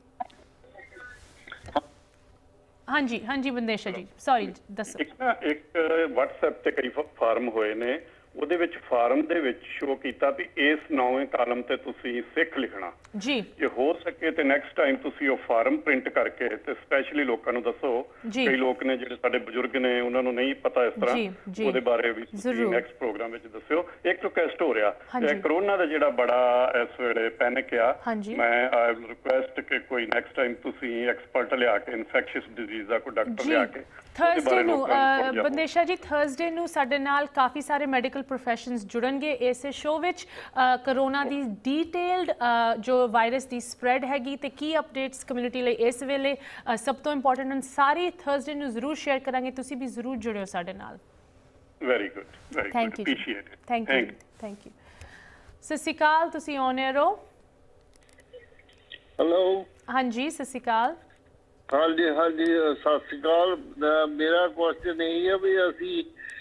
ਹਾਂਜੀ ਹਾਂਜੀ ਬੰਦੇਸ਼ਾ ਜੀ, ਸੌਰੀ ਦੱਸੋ। ਇੱਕ WhatsApp ਤੇ ਕਈ ਫਾਰਮ ਹੋਏ ਨੇ, ਉਹਦੇ ਵਿੱਚ ਫਾਰਮ ਦੇ ਵਿੱਚ ਸ਼ੋ ਕੀਤਾ ਵੀ ਇਸ 9ਵੇਂ ਕਾਲਮ ਤੇ ਤੁਸੀਂ ਸਿੱਖ ਲਿਖਣਾ ਜੀ। ਜੇ ਹੋ ਸਕੇ ਤੇ ਨੈਕਸਟ ਟਾਈਮ ਤੁਸੀਂ ਉਹ ਫਾਰਮ ਪ੍ਰਿੰਟ ਕਰਕੇ ਤੇ ਸਪੈਸ਼ਲੀ ਲੋਕਾਂ ਨੂੰ ਦੱਸੋ। ਕਈ ਲੋਕ ਨੇ ਜਿਹੜੇ ਸਾਡੇ ਬਜ਼ੁਰਗ ਨੇ ਉਹਨਾਂ ਨੂੰ ਨਹੀਂ ਪਤਾ ਇਸ ਤਰ੍ਹਾਂ, ਉਹਦੇ ਬਾਰੇ ਵੀ ਤੁਸੀਂ ਨੈਕਸਟ ਪ੍ਰੋਗਰਾਮ ਵਿੱਚ ਦੱਸਿਓ। ਇੱਕ ਰਿਕੁਐਸਟ ਹੋ ਰਿਹਾ, ਕਰੋਨਾ ਦਾ ਜਿਹੜਾ ਬੜਾ ਇਸ ਵੇਲੇ ਪੈਨਿਕ ਆ, ਮੈਂ ਆਈ ਵਿਲ ਰਿਕੁਐਸਟ ਕਿ ਕੋਈ ਨੈਕਸਟ ਟਾਈਮ ਤੁਸੀਂ ਐਕਸਪਰਟ ਲਿਆ ਕੇ ਇਨਫੈਕਸ਼ੀਅਸ ਡਿਜ਼ੀਜ਼ ਦਾ ਕੋਈ ਡਾਕਟਰ ਲਿਆ ਕੇ ਥਰਸਡੇ ਨੂੰ ਬੰਦੇਸ਼ਾ ਜੀ, ਥਰਸਡੇ ਨੂੰ ਸਾਡੇ ਨਾਲ ਕਾਫੀ ਸਾਰੇ ਮੈਡੀਕਲ ਪ੍ਰੋਫੈਸ਼ਨਸ ਜੁੜਨਗੇ ਇਸੇ ਸ਼ੋਅ ਵਿੱਚ। ਕਰੋਨਾ ਦੀ ਡੀਟੇਲਡ ਜੋ ਵਾਇਰਸ ਦੀ ਸਪਰੈਡ ਹੈਗੀ ਤੇ ਕੀ ਅਪਡੇਟਸ ਕਮਿਊਨਿਟੀ ਲਈ ਇਸ ਵੇਲੇ ਸਭ ਤੋਂ ਇੰਪੋਰਟੈਂਟ ਹਨ, ਸਾਰੀ ਥਰਸਡੇ ਨੂੰ ਜ਼ਰੂਰ ਸ਼ੇਅਰ ਕਰਾਂਗੇ। ਤੁਸੀਂ ਵੀ ਜ਼ਰੂਰ ਜੁੜਿਓ ਸਾਡੇ ਨਾਲ। Very good, very good, appreciate it. Thank you, thank you. ਸਤਿ ਸ਼੍ਰੀ ਅਕਾਲ, ਤੁਸੀਂ ਔਨ 에ਅਰ ਹੋ। ਹੈਲੋ, ਹਾਂਜੀ ਸਤਿ ਸ਼੍ਰੀ ਅਕਾਲ। ਹਾਂਜੀ ਹਾਂਜੀ ਸਤਿ ਸ਼੍ਰੀ ਅਕਾਲ। ਮੇਰਾ ਕੁਐਸਚਨ ਇਹ ਹੈ ਵੀ ਅਸੀਂ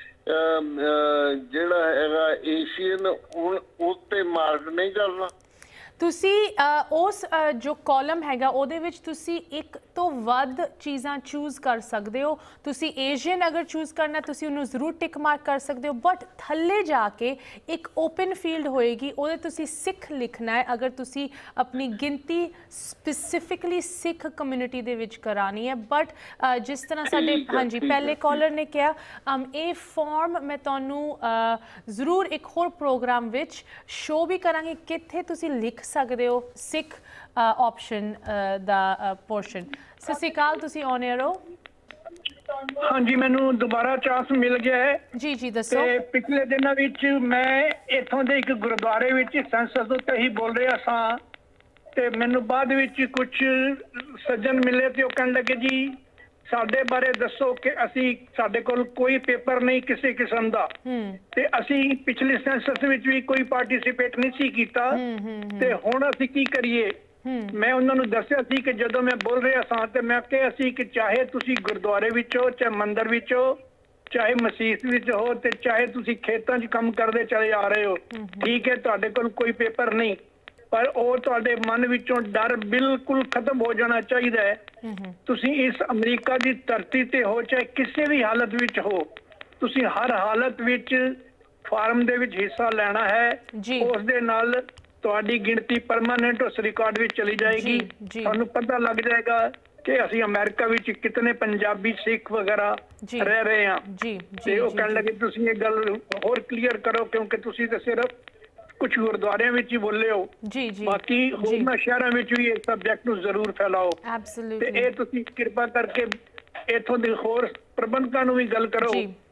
ਜਿਹੜਾ ਹੈਗਾ ਏਸ਼ੀਅਨ ਉਸ ਤੇ ਮਾਰਕ ਨਹੀਂ ਕਰਨਾ। ਤੁਸੀਂ ਉਸ ਜੋ ਕਾਲਮ ਹੈਗਾ ਉਹਦੇ ਵਿੱਚ ਤੁਸੀਂ ਇੱਕ ਤੋਂ ਵੱਧ ਚੀਜ਼ਾਂ ਚੂਜ਼ ਕਰ ਸਕਦੇ ਹੋ। ਤੁਸੀਂ ਏਸ਼ੀਅਨ ਅਗਰ ਚੂਜ਼ ਕਰਨਾ ਤੁਸੀਂ ਉਹਨੂੰ ਜ਼ਰੂਰ ਟਿਕ ਮਾਰਕ ਕਰ ਸਕਦੇ ਹੋ, ਬਟ ਥੱਲੇ ਜਾ ਕੇ ਇੱਕ ਓਪਨ ਫੀਲਡ ਹੋਏਗੀ, ਉਹਦੇ ਤੁਸੀਂ ਸਿੱਖ ਲਿਖਣਾ ਹੈ ਅਗਰ ਤੁਸੀਂ ਆਪਣੀ ਗਿਣਤੀ ਸਪੈਸੀਫਿਕਲੀ ਸਿੱਖ ਕਮਿਊਨਿਟੀ ਦੇ ਵਿੱਚ ਕਰਾਣੀ ਹੈ। ਬਟ ਜਿਸ ਤਰ੍ਹਾਂ ਸਾਡੇ ਹਾਂਜੀ ਪਹਿਲੇ ਕਾਲਰ ਨੇ ਕਿਹਾ, ਇਹ ਫਾਰਮ ਮੈਂ ਤੁਹਾਨੂੰ ਜ਼ਰੂਰ ਇੱਕ ਹੋਰ ਪ੍ਰੋਗਰਾਮ ਵਿੱਚ ਸ਼ੋਅ ਵੀ ਕਰਾਂਗੇ ਕਿੱਥੇ ਤੁਸੀਂ ਲਿਖ ਸਕਦੇ ਹੋ ਸਿੱਖ ਆਪਸ਼ਨ ਦਾ ਪੋਰਸ਼ਨ। ਸਤਿ ਸ਼੍ਰੀ ਅਕਾਲ, ਤੁਸੀਂ ਔਨ 에ਅਰ ਹੋ। ਹਾਂਜੀ, ਮੈਨੂੰ ਦੁਬਾਰਾ ਚਾਂਸ ਮਿਲ ਗਿਆ ਹੈ। ਜੀ ਜੀ ਦੱਸੋ। ਤੇ ਪਿਛਲੇ ਦਿਨਾਂ ਵਿੱਚ ਮੈਂ ਇੱਥੋਂ ਦੇ ਇੱਕ ਗੁਰਦੁਆਰੇ ਵਿੱਚ ਸੰਸਦ ਉੱਤੇ ਹੀ ਬੋਲ ਰਿਹਾ ਸਾਂ ਤੇ ਮੈਨੂੰ ਬਾਅਦ ਵਿੱਚ ਕੁਝ ਸੱਜਣ ਮਿਲੇ ਤੇ ਉਹ ਕਹਿਣ ਲੱਗੇ ਜੀ ਸਾਡੇ ਬਾਰੇ ਦੱਸੋ ਕਿ ਅਸੀਂ ਸਾਡੇ ਕੋਲ ਕੋਈ ਪੇਪਰ ਨਹੀਂ ਕਿਸੇ ਕਿਸਮ ਦਾ ਤੇ ਅਸੀਂ ਪਿਛਲੇ ਸੈਂਸਸ ਵਿੱਚ ਵੀ ਕੋਈ ਪਾਰਟਿਸਿਪੇਟ ਨਹੀਂ ਸੀ ਕੀਤਾ ਤੇ ਹੁਣ ਅਸੀਂ ਕੀ ਕਰੀਏ। ਮੈਂ ਉਹਨਾਂ ਨੂੰ ਦੱਸਿਆ ਸੀ ਕਿ ਜਦੋਂ ਮੈਂ ਬੋਲ ਰਿਹਾ ਸਾਂ ਤੇ ਮੈਂ ਕਿਹਾ ਸੀ ਕਿ ਚਾਹੇ ਤੁਸੀਂ ਗੁਰਦੁਆਰੇ ਵਿੱਚ ਹੋ, ਚਾਹੇ ਮੰਦਿਰ ਵਿੱਚ ਹੋ, ਚਾਹੇ ਮਸੀਤ ਵਿੱਚ ਹੋ ਤੇ ਚਾਹੇ ਤੁਸੀਂ ਖੇਤਾਂ 'ਚ ਕੰਮ ਕਰਦੇ ਚਲੇ ਆ ਰਹੇ ਹੋ, ਠੀਕ ਹੈ ਤੁਹਾਡੇ ਕੋਲ ਕੋਈ ਪੇਪਰ ਨਹੀਂ, ਪਰ ਉਹ ਤੁਹਾਡੇ ਮਨ ਵਿੱਚੋਂ ਡਰ ਬਿਲਕੁਲ ਖਤਮ ਹੋ ਜਾਣਾ ਚਾਹੀਦਾ ਹੈ। ਤੁਸੀਂ ਇਸ ਅਮਰੀਕਾ ਦੀ ਧਰਤੀ ਤੇ ਹੋ, ਚਾਹੇ ਕਿਸੇ ਵੀ ਹਾਲਤ ਵਿੱਚ ਹੋ, ਤੁਸੀਂ ਹਰ ਹਾਲਤ ਵਿੱਚ ਫਾਰਮ ਦੇ ਵਿੱਚ ਹਿੱਸਾ ਲੈਣਾ ਹੈ। ਉਸ ਦੇ ਨਾਲ ਤੁਹਾਡੀ ਗਿਣਤੀ ਪਰਮਾਨੈਂਟ ਉਸ ਰਿਕਾਰਡ ਵਿੱਚ ਚਲੀ ਜਾਏਗੀ। ਤੁਹਾਨੂੰ ਪਤਾ ਲੱਗ ਜਾਏਗਾ ਕਿ ਅਸੀਂ ਅਮਰੀਕਾ ਵਿੱਚ ਕਿਤਨੇ ਪੰਜਾਬੀ ਸਿੱਖ ਵਗੈਰਾ ਰਹਿ ਰਹੇ ਹਾਂ। ਤੇ ਉਹ ਕਹਿਣ ਲੱਗੇ ਤੁਸੀਂ ਇਹ ਗੱਲ ਹੋਰ ਕਲੀਅਰ ਕਰੋ ਕਿਉਂਕਿ ਤੁਸੀਂ ਤਾਂ ਸਿਰਫ ਕੁਝ ਗੁਰਦੁਆਰਿਆਂ ਵਿੱਚ ਹੀ ਬੋਲੇ ਹੋ, ਬਾਕੀ ਹੋਰਨਾਂ ਸ਼ਹਿਰਾਂ ਵਿੱਚ ਵੀ ਇਸ ਸਬਜੈਕਟ ਨੂੰ ਜ਼ਰੂਰ ਫੈਲਾਓ। ਤੇ ਇਹ ਤੁਸੀਂ ਕਿਰਪਾ ਕਰਕੇ ਇੱਥੋਂ ਦੇ ਹੋਰ ਪ੍ਰਬੰਧਕਾਂ ਨੂੰ ਵੀ ਗੱਲ ਕਰੋ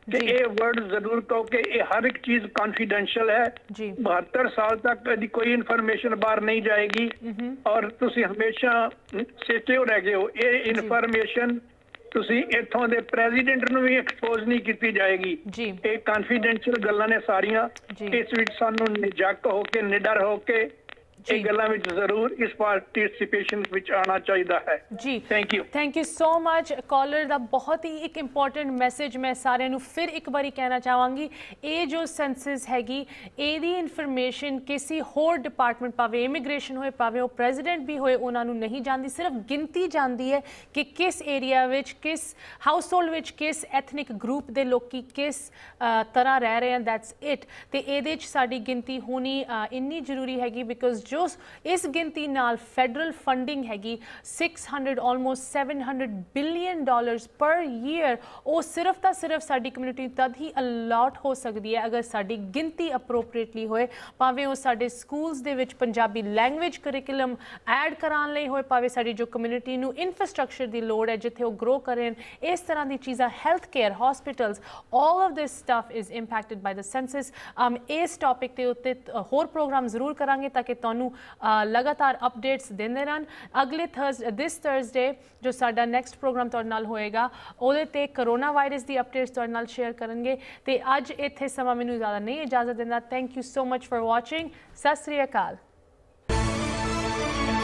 कि ये वर्ड जरूर कहो कि ये हर एक चीज कॉन्फिडेंशियल है। 72 साल तक कभी कोई इन्फॉर्मेशन बाहर नहीं जाएगी और तुसी हमेशा सिक्योर रह गए हो। ये इन्फॉर्मेशन तुसी इथों दे प्रेसिडेंट ਨੂੰ ਵੀ एक्सपोज नहीं की जाएगी। ये कॉन्फिडेंशियल गल्लां ने सारियां, इस विच सानू निजक हो के निडर हो के जरूर इस पार्टिसिपेशन आना चाहिए है जी। Thank you so much caller का बहुत ही एक इंपॉर्टेंट मैसेज मैं सारे फिर एक बार कहना चाहवागी। ये जो सेंसस हैगी एदी इन्फॉर्मेशन किसी होर डिपार्टमेंट भावे इमिग्रेशन होए भावे वो प्रेजिडेंट भी होए उन्होंने नहीं जानती, सिर्फ गिनती जानती है कि किस एरिया विच किस हाउस होल्ड विच किस एथनिक ग्रुप के लोग किस तरह रह रहे हैं। That's it. तो ये साड़ी गिनती होनी इन्नी जरूरी हैगी बिकॉज जो इस गिनती नाल फैडरल फंडिंग हैगी 600 ऑलमोस्ट $700 बिलियन पर ईयर वो सिर्फ तो सिर्फ साडी कम्यूनिटी तद ही अलॉट हो सकती है अगर साडी गिनती अप्रोप्रिएटली होए, भावें वो साडे स्कूल्स दे विच पंजाबी लैंग्वेज करिकुलम ऐड कराने लई होए, भावें साडी जो कम्यूनिटी नू इंफ्रास्ट्रक्चर की लोड़ है जिथे वो ग्रो करें, इस तरह की चीज़ां health care hospitals all of this stuff is impacted by the census. इस टॉपिक के उत्ते होर प्रोग्राम जरूर करांगे ताकि तुहानू लगातार अपडेट्स देंदे रहन। अगले दिस थर्सडे जो साडा नैक्सट प्रोग्राम तुहाडे नाल होएगा उहदे ते करोना वायरस की अपडेट्स तुहाडे नाल शेयर करनगे। ते अज इत्थे समा मैनू ज़्यादा नहीं इजाजत देंदा। Thank you so much for watching. सत श्री अकाल।